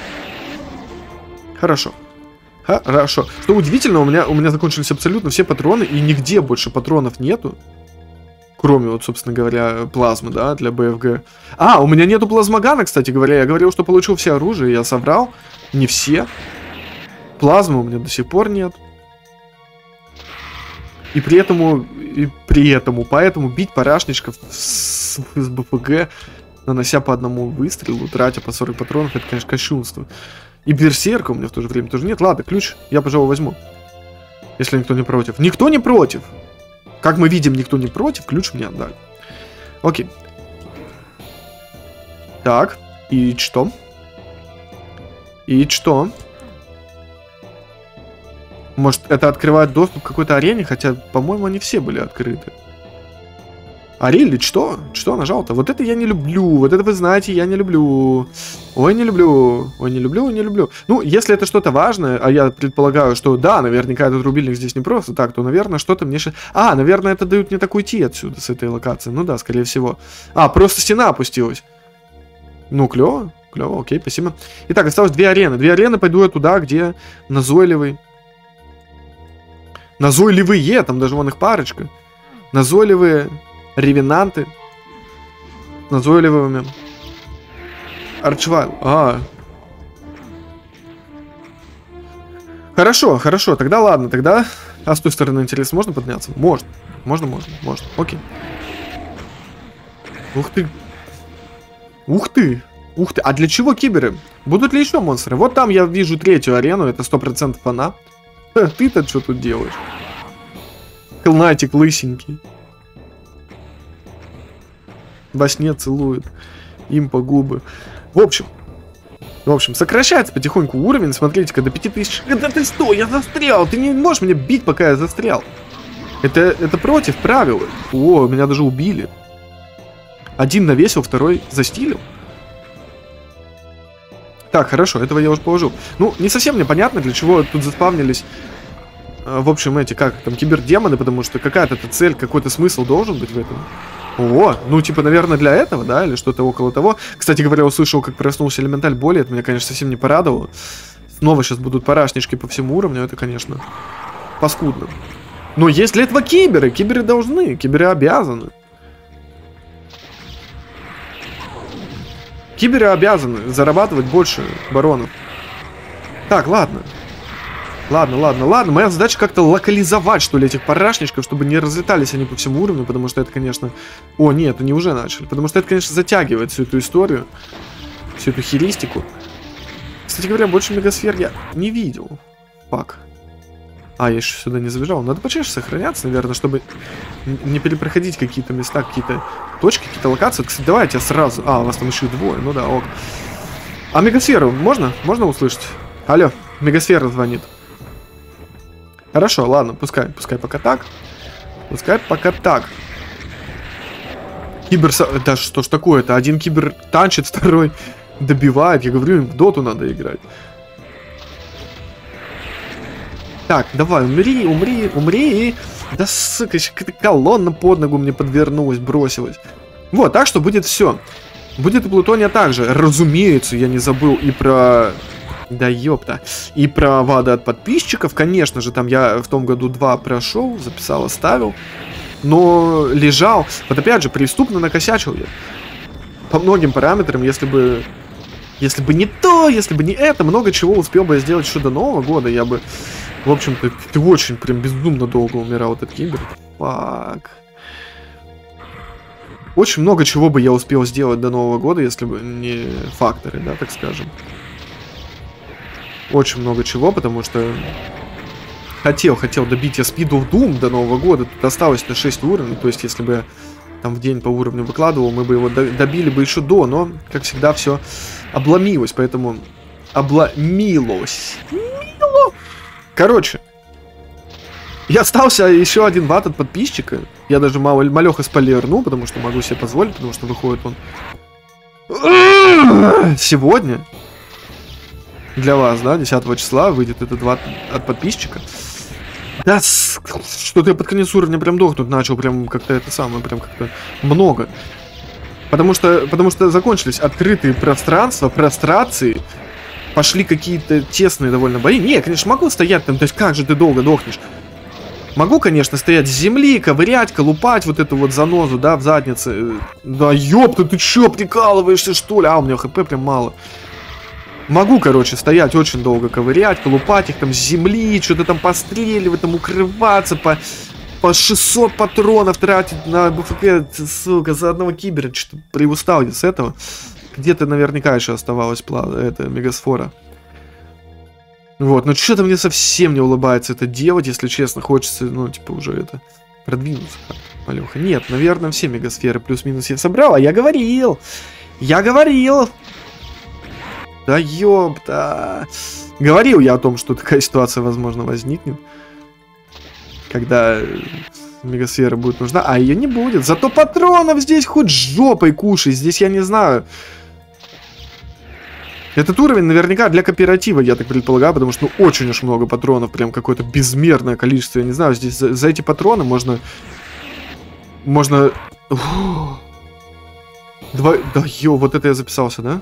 Хорошо. Хорошо. Что удивительно, у меня, у меня закончились абсолютно все патроны, и нигде больше патронов нету. Кроме, вот, собственно говоря, плазмы, да, для БФГ. А, у меня нету плазмогана, кстати говоря. Я говорил, что получил все оружие, я соврал. Не все. Плазмы у меня до сих пор нет. И при этом, и при этом, поэтому бить парашничков с, с БФГ, нанося по одному выстрелу, тратя по сорок патронов, это, конечно, кощунство. И берсерка у меня в то же время тоже нет. Ладно, ключ я, пожалуй, возьму. Если никто не против. Никто не против! Как мы видим, никто не против, ключ мне отдали. Окей. Так, и что? И что? Может, это открывает доступ к какой-то арене, хотя, по-моему, они все были открыты. Ариль, что? Что нажал-то? Вот это я не люблю. Вот это вы знаете, я не люблю. Ой, не люблю. Ой, не люблю, не люблю. Ну, если это что-то важное, а я предполагаю, что да, наверняка этот рубильник здесь не просто так, то, наверное, что-то мне... А, наверное, это дают мне так уйти отсюда, с этой локации. Ну да, скорее всего. А, просто стена опустилась. Ну, клево. Клево, окей, спасибо. Итак, осталось две арены. Две арены пойду я туда, где назойливый. Назойливые, там даже вон их парочка. Назойливые... Ревенанты. Назойливыми. Арчвайл. А. Хорошо, хорошо. Тогда ладно. Тогда... А с той стороны, интересно, можно подняться? Можно. Можно, можно, можно. Окей. Ух ты. Ух ты. Ух ты. А для чего киберы? Будут ли еще монстры? Вот там я вижу третью арену. Это сто процентов она. Ты-то что тут делаешь? Клнатик лысенький. Во сне целует им по губы. В общем, в общем, сокращается потихоньку уровень. Смотрите-ка, до пяти тысяч. Да ты что, я застрял. Ты не можешь меня бить, пока я застрял. Это, это против правил. О, меня даже убили. Один навесил, второй застилил. Так, хорошо, этого я уже положил. Ну, не совсем мне понятно, для чего тут заспавнились. В общем, эти, как там, кибердемоны, потому что какая-то цель, какой-то смысл должен быть в этом. О, ну типа, наверное, для этого, да, или что-то около того. Кстати говоря, услышал, как проснулся элементаль боли, это меня, конечно, совсем не порадовало. Снова сейчас будут парашнички по всему уровню, это, конечно, паскудно. Но есть для этого киберы, киберы должны, киберы обязаны. Киберы обязаны зарабатывать больше баронов. Так, ладно. Ладно, ладно, ладно. Моя задача как-то локализовать, что ли, этих парашничков, чтобы не разлетались они по всему уровню, потому что это, конечно... О, нет, они уже начали. Потому что это, конечно, затягивает всю эту историю, всю эту херистику. Кстати говоря, больше мегасфер я не видел. Фак. А, я еще сюда не забежал. Надо почаще сохраняться, наверное, чтобы не перепроходить какие-то места, какие-то точки, какие-то локации. Кстати, давайте я сразу... А, у вас там еще и двое. Ну да, ок. А мегасферу можно? Можно услышать? Алло, мегасфера звонит. Хорошо, ладно, пускай, пускай пока так. Пускай пока так. Кибер... Да что ж такое-то? Один кибер танчит, второй добивает. Я говорю, им в доту надо играть. Так, давай, умри, умри, умри. Да сука, еще какая-то колонна под ногу мне подвернулась, бросилась. Вот, так что будет все. Будет и Плутония также. Разумеется, я не забыл и про... Да ёпта. И про ВАДы от подписчиков. Конечно же, там я в том году два прошел, записал, оставил. Но лежал. Вот опять же, преступно накосячил я. По многим параметрам, если бы... Если бы не то, если бы не это, много чего успел бы я сделать еще до Нового года. Я бы... В общем-то, ты очень прям безумно долго умирал, этот кибер. Фак. Очень много чего бы я успел сделать до Нового года, если бы не факторы, да, так скажем. Очень много чего, потому что хотел, хотел добить я Speed of Doom до Нового года. Тут осталось на шесть уровней, то есть если бы я там в день по уровню выкладывал, мы бы его добили бы еще до, но, как всегда, все обломилось, поэтому обломилось. Мило. Короче, я остался еще один ватт от подписчика. Я даже мало, малеха спойлерну, потому что могу себе позволить, потому что выходит он сегодня. Для вас, да, десятого числа выйдет этот ватт от подписчика. Да, что-то я под конец уровня прям дохнуть начал, прям как-то это самое, прям как-то много. Потому что, потому что закончились открытые пространства, прострации, пошли какие-то тесные довольно бои. Не, я, конечно, могу стоять там, то есть как же ты долго дохнешь? Могу, конечно, стоять с земли, ковырять, колупать вот эту вот занозу, да, в заднице. Да ёпта, ты чё, прикалываешься, что ли? А, у меня хп прям мало. Могу, короче, стоять очень долго, ковырять, колупать их там с земли, что-то там постреливать, там укрываться, по, по шестьсот патронов тратить на БФК, сука, за одного кибера. Что-то приустал я с этого. Где-то наверняка еще оставалась это, мегасфора. Вот, но что-то мне совсем не улыбается это делать, если честно, хочется, ну, типа, уже это, продвинуться как-то, малёха. Нет, наверное, все мегасферы плюс-минус я собрал, а я говорил, я говорил. Да ёпта. Говорил я о том, что такая ситуация, возможно, возникнет, когда мегасфера будет нужна, а ее не будет. Зато патронов здесь хоть жопой кушай, здесь я не знаю. Этот уровень наверняка для кооператива, я так предполагаю, потому что ну, очень уж много патронов, прям какое-то безмерное количество, я не знаю, здесь за, за эти патроны можно... Можно... Два... Да ё, вот это я записался, да?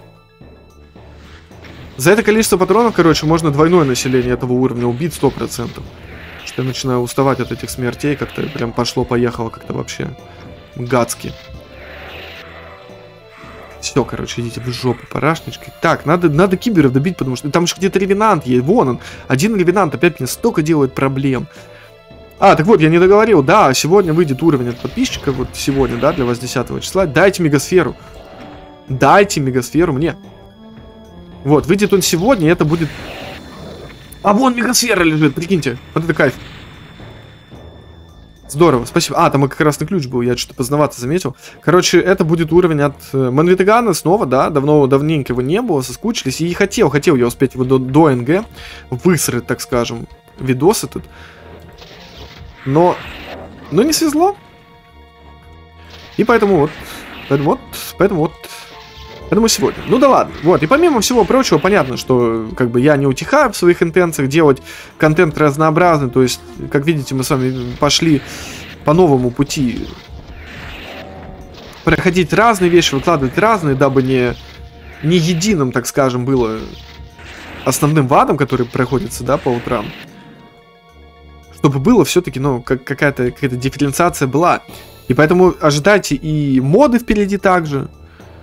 За это количество патронов, короче, можно двойное население этого уровня убить сто процентов. Что я начинаю уставать от этих смертей, как-то прям пошло-поехало, как-то вообще гадски. Все, короче, идите в жопу, парашнички. Так, надо, надо киберов добить, потому что там же где-то ревенант есть. Вон он, один ревенант опять мне столько делает проблем. А, так вот, я не договорил. Да, сегодня выйдет уровень от подписчика. Вот сегодня, да, для вас десятого числа. Дайте мегасферу. Дайте мегасферу мне. Вот, выйдет он сегодня, и это будет... А вон мегасфера лежит, прикиньте. Вот это кайф. Здорово, спасибо. А, там и как раз на ключ был, я что-то поздновато заметил. Короче, это будет уровень от э, Манвитагана снова, да, давно, давненько его не было, соскучились. И хотел, хотел я успеть его до, до НГ высрать, так скажем, видос этот. Но, но не свезло. И поэтому вот, поэтому вот, поэтому вот, поэтому сегодня. Ну да ладно, вот. И помимо всего прочего, понятно, что как бы я не утихаю в своих интенциях делать контент разнообразный. То есть, как видите, мы с вами пошли по новому пути. Проходить разные вещи, выкладывать разные, дабы не, не единым, так скажем, было основным вадом, который проходится, да, по утрам. Чтобы было все-таки, ну, как, какая-то какая-то дифференциация была. И поэтому ожидайте и моды впереди также.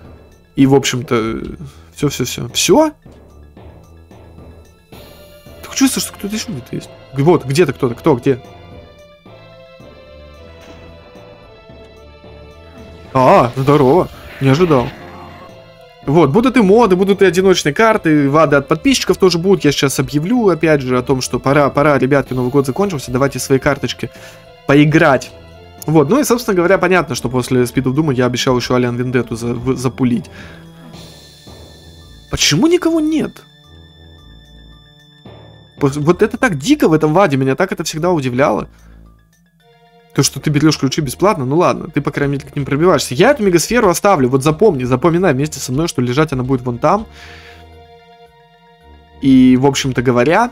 И, в общем-то, все-все-все. Все? чувствую, что кто-то еще где-то есть. Вот, где-то кто-то. Кто, где? А, здорово. Не ожидал. Вот, будут и моды, будут и одиночные карты, вады от подписчиков тоже будут. Я сейчас объявлю, опять же, о том, что пора, пора, ребятки, Новый год закончился, давайте свои карточки поиграть. Вот, ну и, собственно говоря, понятно, что после Speed of Doom я обещал еще Alien Vendetta за, в, запулить. Почему никого нет? Вот это так дико в этом ваде, меня так это всегда удивляло. То, что ты берешь ключи бесплатно, ну ладно, ты, по крайней мере, к ним пробиваешься. Я эту мегасферу оставлю, вот запомни, запоминай вместе со мной, что лежать она будет вон там. И, в общем-то говоря,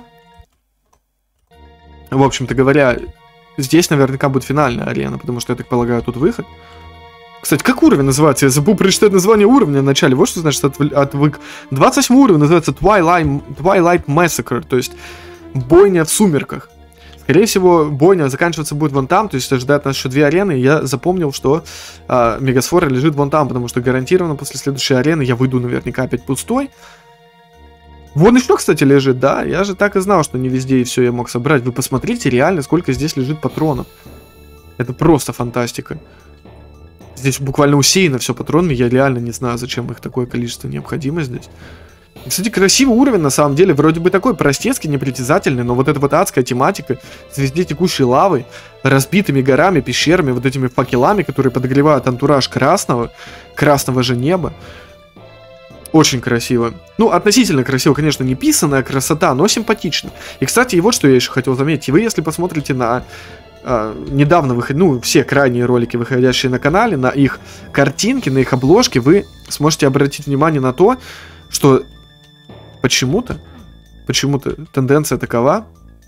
в общем-то говоря, здесь наверняка будет финальная арена, потому что, я так полагаю, тут выход. Кстати, как уровень называется? Я забыл прочитать название уровня в начале. Вот что значит отв... отвык. двадцать восьмой уровень называется Twilight, Twilight Massacre, то есть бойня в сумерках. Скорее всего, бойня заканчиваться будет вон там, то есть ожидает нас еще две арены. Я запомнил, что э, мегасфера лежит вон там, потому что гарантированно после следующей арены я выйду наверняка опять пустой. Вон еще, кстати, лежит, да, я же так и знал, что не везде и все я мог собрать. Вы посмотрите реально, сколько здесь лежит патронов. Это просто фантастика. Здесь буквально усеяно все патронами, я реально не знаю, зачем их такое количество необходимо здесь. Кстати, красивый уровень, на самом деле, вроде бы такой простецкий, непритязательный, но вот эта вот адская тематика с везде текущей лавой, разбитыми горами, пещерами, вот этими факелами, которые подогревают антураж красного, красного же неба. Очень красиво. Ну, относительно красиво, конечно, не писаная красота, но симпатично. И, кстати, и вот что я еще хотел заметить. Вы, если посмотрите на э, недавно выходили, ну, все крайние ролики, выходящие на канале, на их картинки, на их обложки, вы сможете обратить внимание на то, что почему-то, почему-то тенденция такова,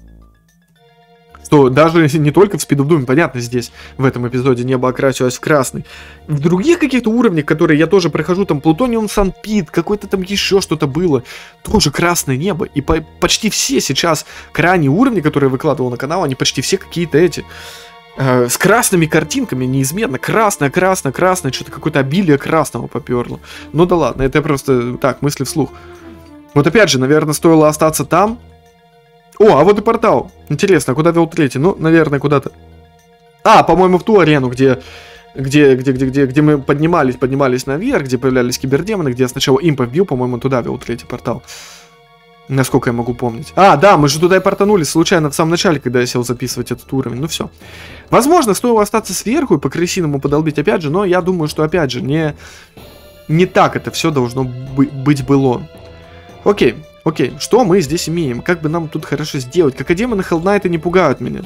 что даже не только в Speed of Doom, понятно, здесь в этом эпизоде небо окрасилось в красный. В других каких-то уровнях, которые я тоже прохожу, там Plutonium Sunpit, какой-то там еще что-то было, тоже красное небо. И по почти все сейчас крайние уровни, которые я выкладывал на канал, они почти все какие-то эти э, с красными картинками, неизменно. Красное, красное, красное, что-то какое-то обилие красного поперло. Ну да ладно, это просто так, мысли вслух. Вот опять же, наверное, стоило остаться там. О, а вот и портал. Интересно, а куда вел третий? Ну, наверное, куда-то. А, по-моему, в ту арену, где, где, где, где, где, где мы поднимались, поднимались наверх, где появлялись кибердемоны, где я сначала импа вбил, по-моему, туда вел третий портал. Насколько я могу помнить. А, да, мы же туда и портанулись случайно в самом начале, когда я сел записывать этот уровень. Ну все. Возможно, стоило остаться сверху и по крысиному подолбить опять же, но я думаю, что опять же, не, не так это все должно быть было. Окей, окей, что мы здесь имеем? Как бы нам тут хорошо сделать? Как и демоны Hell Knight не пугают меня.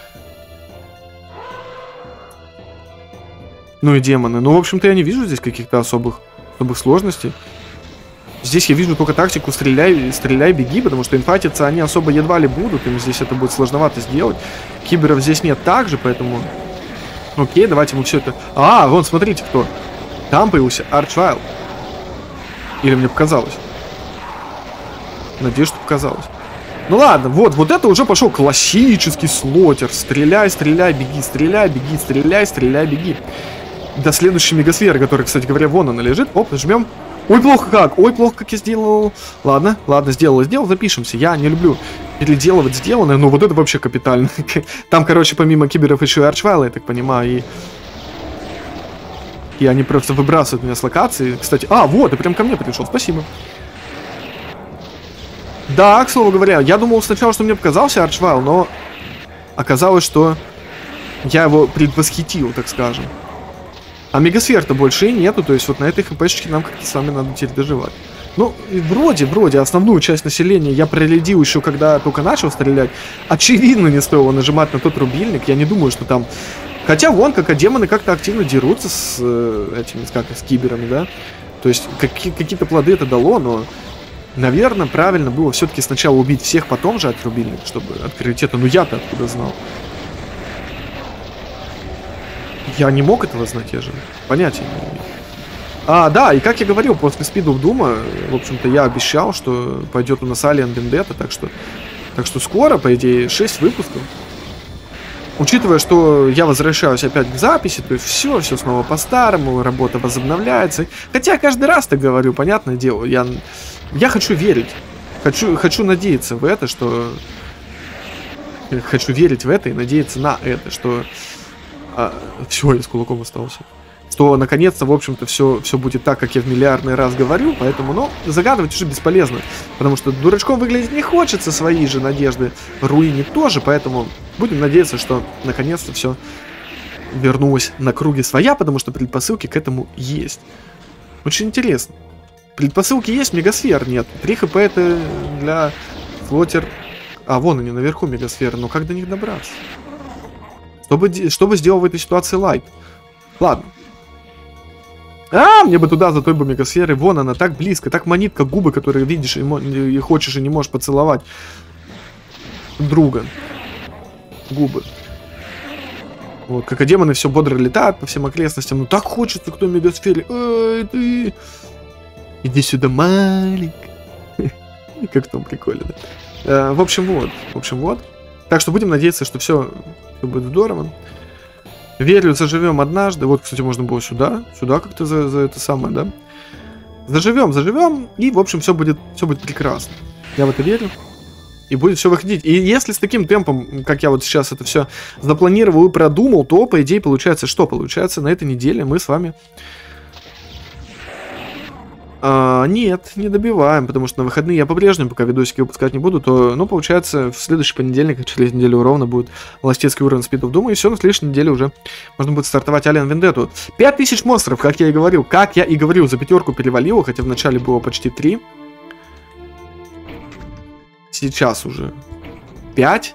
Ну и демоны. Ну, в общем-то, я не вижу здесь каких-то особых, особых сложностей. Здесь я вижу только тактику стреляй, стреляй, беги, потому что инфатиться они особо едва ли будут. Им здесь это будет сложновато сделать. Киберов здесь нет также, поэтому... Окей, давайте мы все это... А, вон, смотрите, кто. Там появился Арчвайл. Или мне показалось? Надеюсь, что показалось. Ну ладно, вот, вот это уже пошел классический слотер. Стреляй, стреляй, беги, стреляй, беги, стреляй, стреляй, беги. До следующей мегасферы, которая, кстати говоря, вон она лежит. Оп, жмем. Ой, плохо как, ой, плохо как я сделал. Ладно, ладно, сделал, сделал, запишемся. Я не люблю переделывать сделанное, но вот это вообще капитально. Там, короче, помимо киберов еще и Арчвайла, я так понимаю, и... И они просто выбрасывают меня с локации. Кстати, а, вот, и прям ко мне пришел, спасибо. Да, к слову говоря, я думал сначала, что мне показался Арчвайл, но оказалось, что я его предвосхитил, так скажем. А мегасфер-то больше и нету, то есть вот на этой хпшечке нам как-то с вами надо теперь доживать. Ну, вроде, вроде, основную часть населения я проледил еще, когда только начал стрелять. Очевидно, не стоило нажимать на тот рубильник, я не думаю, что там... Хотя вон, как демоны как-то активно дерутся с э, этими, как с киберами, да? То есть какие- какие-то плоды это дало, но... Наверное, правильно было все-таки сначала убить всех, потом же отрубильник, чтобы открыть это. Ну я-то откуда знал? Я не мог этого знать, я же понятия не имею. А, да, и как я говорил, после Speed of Doom, в общем-то, я обещал, что пойдет у нас Alien Vendetta, так что, так что скоро, по идее, шесть выпусков. Учитывая, что я возвращаюсь опять к записи, то есть все, все снова по-старому, работа возобновляется. Хотя я каждый раз так говорю, понятное дело, я, я хочу верить. Хочу, хочу надеяться в это, что... Хочу верить в это и надеяться на это, что... А, все, я с кулаком остался. Что, наконец-то, в общем-то, все, все будет так, как я в миллиардный раз говорю. Поэтому, ну, загадывать уже бесполезно. Потому что дурачком выглядеть не хочется, свои же надежды руинить тоже. Поэтому будем надеяться, что, наконец-то, все вернулось на круги своя. Потому что предпосылки к этому есть. Очень интересно. Предпосылки есть, мегасфер нет. три хп это для флотер... А, вон они, наверху мегасферы. Но как до них добраться? Что бы, что бы сделал в этой ситуации Лайт? Ладно. А, мне бы туда, за той бы мегасферы. Вон она, так близко. Так манит, как губы, которые видишь и, и хочешь, и не можешь поцеловать друга. Губы. Вот, как и демоны все бодро летают по всем окрестностям. Ну так хочется к той мегасфере. Эй, ты... Иди сюда, маленький. Как в том приколе, да? В общем, вот. В общем, вот. Так что будем надеяться, что все будет здорово. Верю, заживем однажды. Вот, кстати, можно было сюда. Сюда как-то за, за это самое, да? Заживем, заживем. И, в общем, все будет, все будет прекрасно. Я в это верю. И будет все выходить. И если с таким темпом, как я вот сейчас это все запланировал и продумал, то, по идее, получается что? Получается, на этой неделе мы с вами... А, нет, не добиваем, потому что на выходные я по-прежнему, пока видосики выпускать не буду, то, ну, получается, в следующий понедельник, через неделю ровно, будет властецкий уровень Speed of Doom, и все, на следующей неделе уже можно будет стартовать Alien Vendetta. пять тысяч монстров, как я и говорил, как я и говорил, за пятерку перевалило, хотя в начале было почти три. Сейчас уже пять.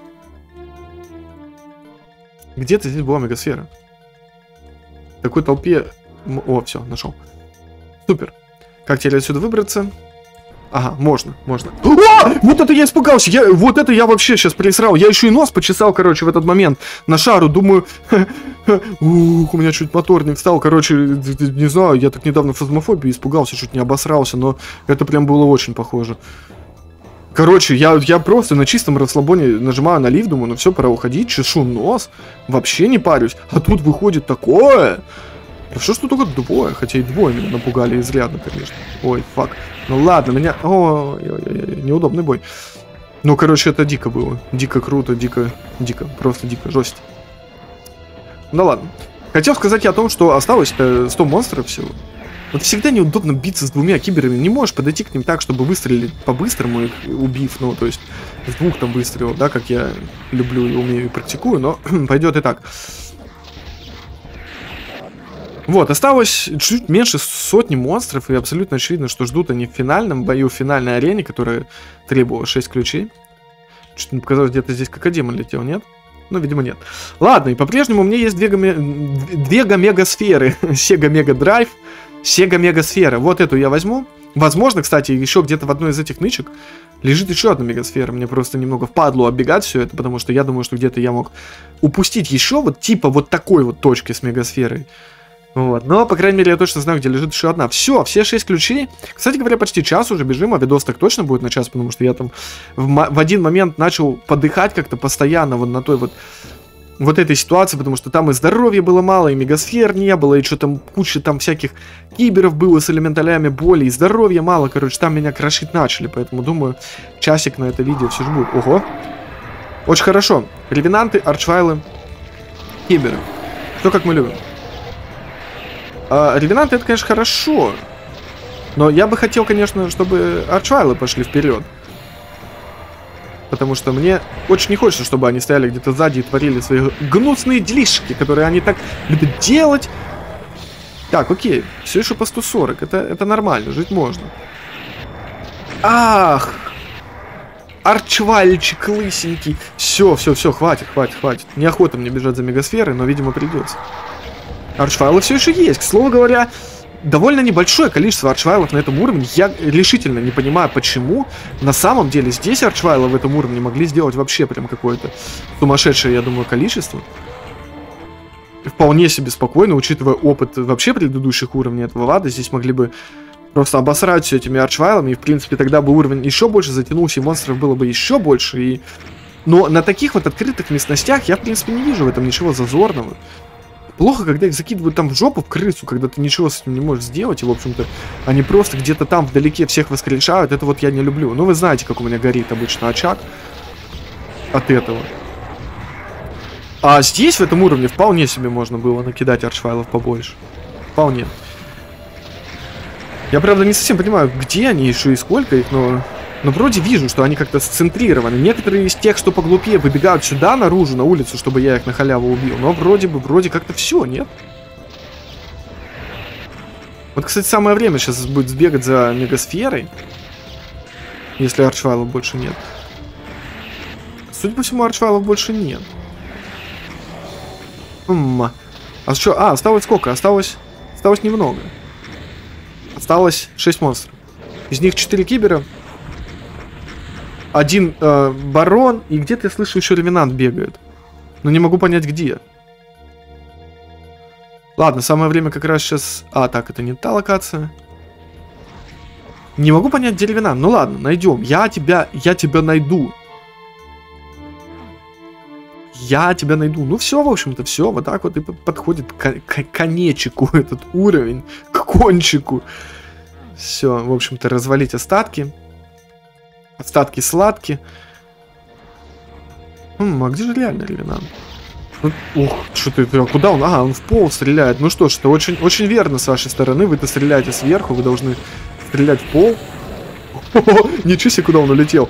Где-то здесь была мегасфера. В такой толпе... О, все, нашел. Супер. Как теперь отсюда выбраться? Ага, можно, можно. О! Вот это я испугался. Я, вот это я вообще сейчас присрал. Я еще и нос почесал, короче, в этот момент на шару. Думаю, ух, у меня чуть мотор не встал. Короче, не знаю, я так недавно в фазмофобии испугался, чуть не обосрался, но это прям было очень похоже. Короче, я, я просто на чистом расслабоне нажимаю на лифт, думаю, ну все, пора уходить, чешу нос, вообще не парюсь. А тут выходит такое... Хорошо, что только двое, хотя и двое меня напугали изрядно, конечно. Ой, фак. Ну ладно, меня... Ой, ой, ой, неудобный бой. Ну, короче, это дико было. Дико круто, дико, дико, просто дико, жесть. Ну ладно. Хотел сказать я о том, что осталось сто монстров всего. Вот всегда неудобно биться с двумя киберами. Не можешь подойти к ним так, чтобы выстрелить по-быстрому, их убив, ну, то есть с двух там выстрелов, да, как я люблю и умею и практикую, но пойдет и так. Вот, осталось чуть меньше сотни монстров, и абсолютно очевидно, что ждут они в финальном бою, в финальной арене, которая требовала шесть ключей. Что-то мне показалось, где-то здесь как демон летел, нет? Ну, видимо, нет. Ладно, и по-прежнему у меня есть две, гаме... две гамегасферы. Sega Mega Drive, Sega Mega Сфера. Вот эту я возьму. Возможно, кстати, еще где-то в одной из этих нычек лежит еще одна мегасфера. Мне просто немного впадло оббегать все это, потому что я думаю, что где-то я мог упустить еще вот типа вот такой вот точки с мегасферой. Вот, но, по крайней мере, я точно знаю, где лежит еще одна. Все, все шесть ключей. Кстати говоря, почти час уже бежим, а видос так точно будет на час, потому что я там в, в один момент начал подыхать как-то постоянно вот на той вот, вот этой ситуации, потому что там и здоровья было мало, и мегасфер не было, и что там куча там всяких киберов было с элементалями боли, и здоровья мало, короче, там меня крошить начали, поэтому, думаю, часик на это видео все же будет. Ого! Очень хорошо. Ревенанты, арчвайлы, киберы. Все как мы любим. А, ревенанты это, конечно, хорошо. Но я бы хотел, конечно, чтобы арчвайлы пошли вперед. Потому что мне очень не хочется, чтобы они стояли где-то сзади и творили свои гнусные делишки, которые они так любят делать. Так, окей. Все еще по сто сорок. Это, это нормально, жить можно. Ах! Арчвальчик лысенький. Все, все, все, хватит, хватит, хватит. Неохота мне бежать за мегасферой, но, видимо, придется. Арчвайлы все еще есть. К слову говоря, довольно небольшое количество арчвайлов на этом уровне. Я решительно не понимаю, почему на самом деле здесь арчвайлы в этом уровне могли сделать вообще прям какое-то сумасшедшее, я думаю, количество. Вполне себе спокойно, учитывая опыт вообще предыдущих уровней этого ада, здесь могли бы просто обосрать все этими арчвайлами, и в принципе тогда бы уровень еще больше затянулся, и монстров было бы еще больше. И... Но на таких вот открытых местностях я в принципе не вижу в этом ничего зазорного. Плохо, когда их закидывают там в жопу, в крысу, когда ты ничего с этим не можешь сделать, и, в общем-то, они просто где-то там вдалеке всех воскрешают. Это вот я не люблю. Ну, вы знаете, как у меня горит обычно очаг от этого. А здесь, в этом уровне, вполне себе можно было накидать арчфайлов побольше. Вполне. Я, правда, не совсем понимаю, где они еще и сколько их, но... Но вроде вижу, что они как-то сцентрированы. Некоторые из тех, что поглупее, выбегают сюда, наружу, на улицу, чтобы я их на халяву убил. Но вроде бы, вроде как-то все, нет? Вот, кстати, самое время сейчас будет сбегать за мегасферой. Если арчфайлов больше нет. Судя по всему, арчфайлов больше нет. Хм. А что? А, осталось сколько? Осталось... Осталось немного. Осталось шесть монстров. Из них четыре кибера. Один э, барон, и где-то я слышу еще ревенант бегает. Но не могу понять, где. Ладно, самое время как раз сейчас... А, так, это не та локация. Не могу понять, где ревенант. Ну ладно, найдем. Я тебя, я тебя найду. Я тебя найду. Ну все, в общем-то, все. Вот так вот и подходит к, к конечику этот уровень. К кончику. Все, в общем-то, развалить остатки. Остатки сладкие. Хм, а где же реально ревенант? Ну, ух, что ты, куда он? Ага, он в пол стреляет. Ну что ж, это очень, очень верно с вашей стороны. Вы-то стреляете сверху, вы должны стрелять в пол. О-о-о, ничего себе, куда он улетел.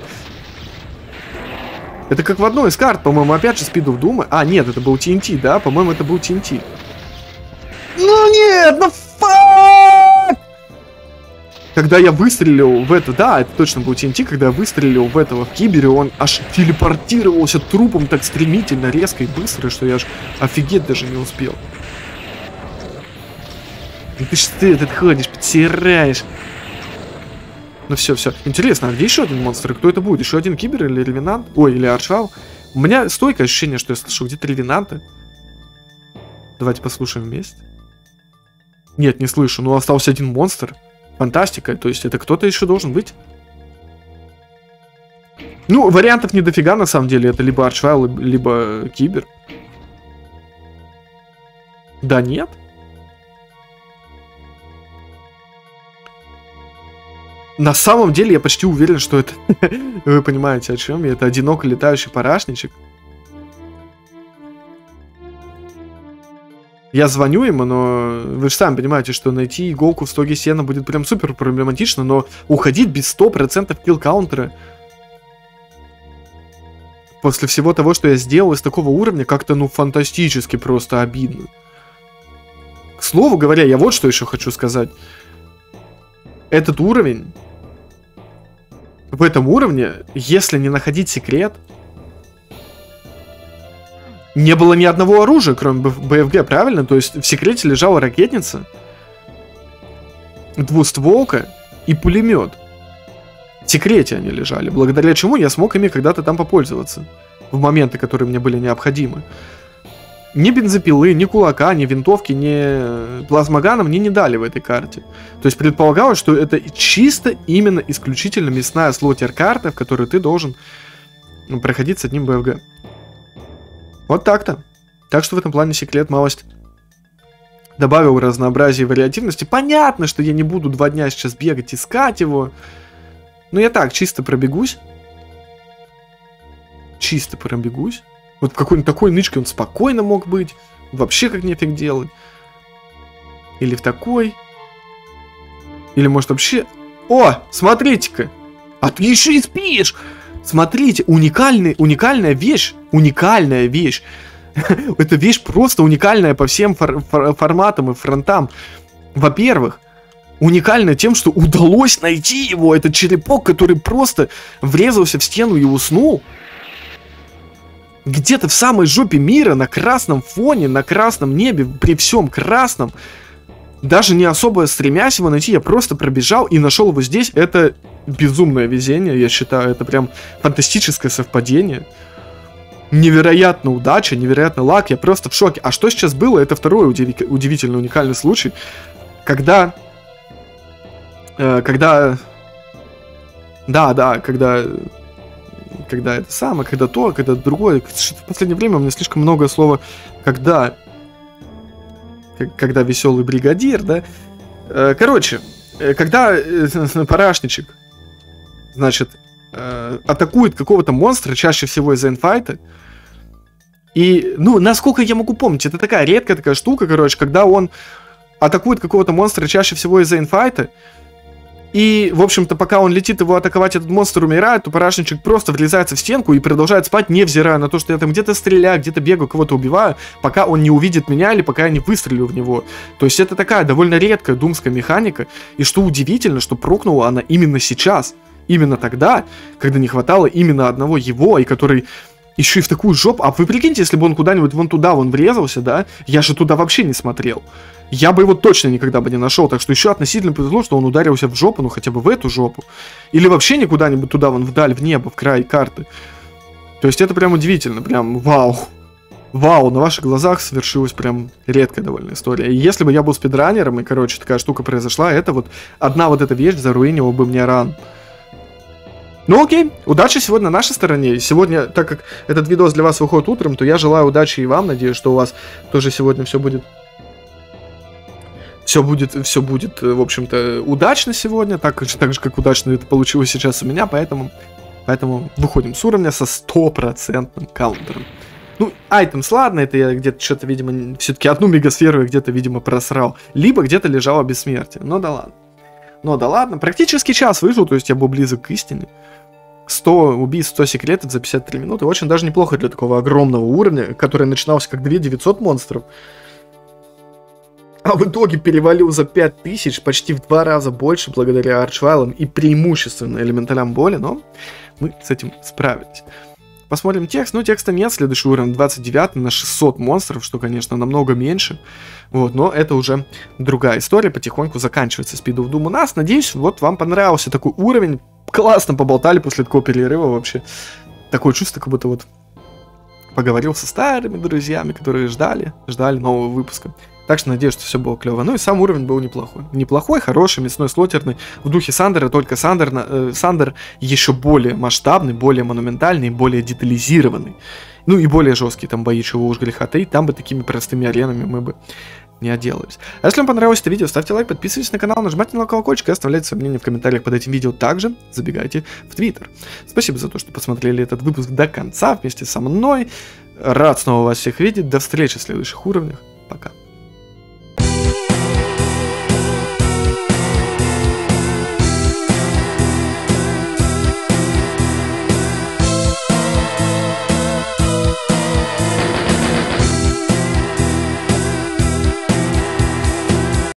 Это как в одной из карт, по-моему, опять же Speed of Doom. А, нет, это был ти эн ти, да? По-моему, это был ти эн ти. Ну нет, ну фак! Когда я выстрелил в это, да, это точно был ти эн ти, когда я выстрелил в этого в кибере, он аж телепортировался трупом так стремительно, резко и быстро, что я аж офигеть даже не успел. Ну ты что ты тут ходишь, потираешь? Ну все, все. Интересно, а где еще один монстр? Кто это будет? Еще один кибер или ревенант? Ой, или арчфайл? У меня стойкое ощущение, что я слышу где-то ревенанты. Давайте послушаем вместе. Нет, не слышу, но остался один монстр. Фантастика, то есть это кто-то еще должен быть. Ну, вариантов не дофига, на самом деле. Это либо арчфайл, либо кибер. Да нет? На самом деле я почти уверен, что это... Вы понимаете, о чем я? Это одинокий летающий парашничек. Я звоню ему, но вы же сами понимаете, что найти иголку в стоге сена будет прям супер проблематично, но уходить без сто процентов килл-каунтера после всего того, что я сделал из такого уровня, как-то, ну, фантастически просто обидно. К слову говоря, я вот что еще хочу сказать. Этот уровень, в этом уровне, если не находить секрет, не было ни одного оружия, кроме БФГ, правильно? То есть в секрете лежала ракетница, двустволка и пулемет. В секрете они лежали, благодаря чему я смог ими когда-то там попользоваться. В моменты, которые мне были необходимы. Ни бензопилы, ни кулака, ни винтовки, ни плазмогана мне не дали в этой карте. То есть предполагалось, что это чисто именно исключительно мясная слотер-карта, в которой ты должен проходить с одним БФГ. Вот так-то. Так что в этом плане секрет малость добавил разнообразие и вариативности. Понятно, что я не буду два дня сейчас бегать, искать его. Но я так, чисто пробегусь. Чисто пробегусь. Вот в какой-нибудь такой нычке он спокойно мог быть. Вообще как нефиг делать. Или в такой. Или может вообще... О, смотрите-ка. А ты еще и спишь. Смотрите, уникальный, уникальная вещь. Уникальная вещь. Эта вещь просто уникальная по всем фор фор форматам и фронтам. Во-первых, уникальная тем, что удалось найти его. Этот черепок, который просто врезался в стену и уснул. Где-то в самой жопе мира, на красном фоне, на красном небе, при всем красном. Даже не особо стремясь его найти, я просто пробежал и нашел его здесь. Это безумное везение, я считаю. Это прям фантастическое совпадение. Невероятно удача, невероятно лак. Я просто в шоке. А что сейчас было? Это второй удив... удивительный, уникальный случай. Когда... Э, когда... Да, да, когда... Когда это самое, когда то, когда другое. В последнее время у меня слишком много слова «когда». когда веселый бригадир, да. Короче, когда парашничек, значит, атакует какого-то монстра, чаще всего из-за инфайта, и, ну, насколько я могу помнить, это такая редкая такая штука, короче, когда он атакует какого-то монстра, чаще всего из-за инфайта, и, в общем-то, пока он летит его атаковать, этот монстр умирает, то парашничек просто врезается в стенку и продолжает спать, невзирая на то, что я там где-то стреляю, где-то бегаю, кого-то убиваю, пока он не увидит меня или пока я не выстрелю в него. То есть это такая довольно редкая думская механика, и что удивительно, что прокнула она именно сейчас, именно тогда, когда не хватало именно одного его, и который еще и в такую жопу. А вы прикиньте, если бы он куда-нибудь вон туда вон врезался, да, я же туда вообще не смотрел. Я бы его точно никогда бы не нашел, так что еще относительно повезло, что он ударился в жопу, ну хотя бы в эту жопу. Или вообще не куда-нибудь туда, вон вдаль, в небо, в край карты. То есть это прям удивительно, прям вау. Вау, на ваших глазах совершилась прям редкая довольно история. И если бы я был спидранером, и, короче, такая штука произошла, это вот одна вот эта вещь заруинила бы мне ран. Ну окей, удачи сегодня на нашей стороне. Сегодня, так как этот видос для вас выходит утром, то я желаю удачи и вам. Надеюсь, что у вас тоже сегодня все будет... Все будет, все будет, в общем-то, удачно сегодня, так, так же, как удачно это получилось сейчас у меня, поэтому, поэтому выходим с уровня со стопроцентным каунтером. Ну, айтемс, ладно, это я где-то что-то, видимо, все-таки одну мегасферу я где-то, видимо, просрал, либо где-то лежало бессмертие, ну да ладно. Ну да ладно, практически час вышел, то есть я был близок к истине. сто убийств, сто секретов за пятьдесят три минуты, очень даже неплохо для такого огромного уровня, который начинался как две тысячи девятьсот монстров. А в итоге перевалил за пять тысяч, почти в два раза больше, благодаря арчвайлам и преимущественно элементалям боли, но мы с этим справились. Посмотрим текст. Ну, текста нет, следующий уровень двадцать девять на шестьсот монстров, что, конечно, намного меньше. Вот, но это уже другая история, потихоньку заканчивается Speed of Doom у нас. Надеюсь, вот вам понравился такой уровень. Классно поболтали после такого перерыва вообще. Такое чувство, как будто вот поговорил со старыми друзьями, которые ждали, ждали нового выпуска. Так что надеюсь, что все было клево. Ну и сам уровень был неплохой. Неплохой, хороший, мясной, слотерный. В духе Сандера, только Сандер, э, Сандер еще более масштабный, более монументальный, более детализированный. Ну и более жесткие там бои, чего уж греха таить. Там бы такими простыми аренами мы бы не отделались. А если вам понравилось это видео, ставьте лайк, подписывайтесь на канал, нажимайте на колокольчик и оставляйте свои мнения в комментариях под этим видео. Также забегайте в Твиттер. Спасибо за то, что посмотрели этот выпуск до конца вместе со мной. Рад снова вас всех видеть. До встречи в следующих уровнях. Пока.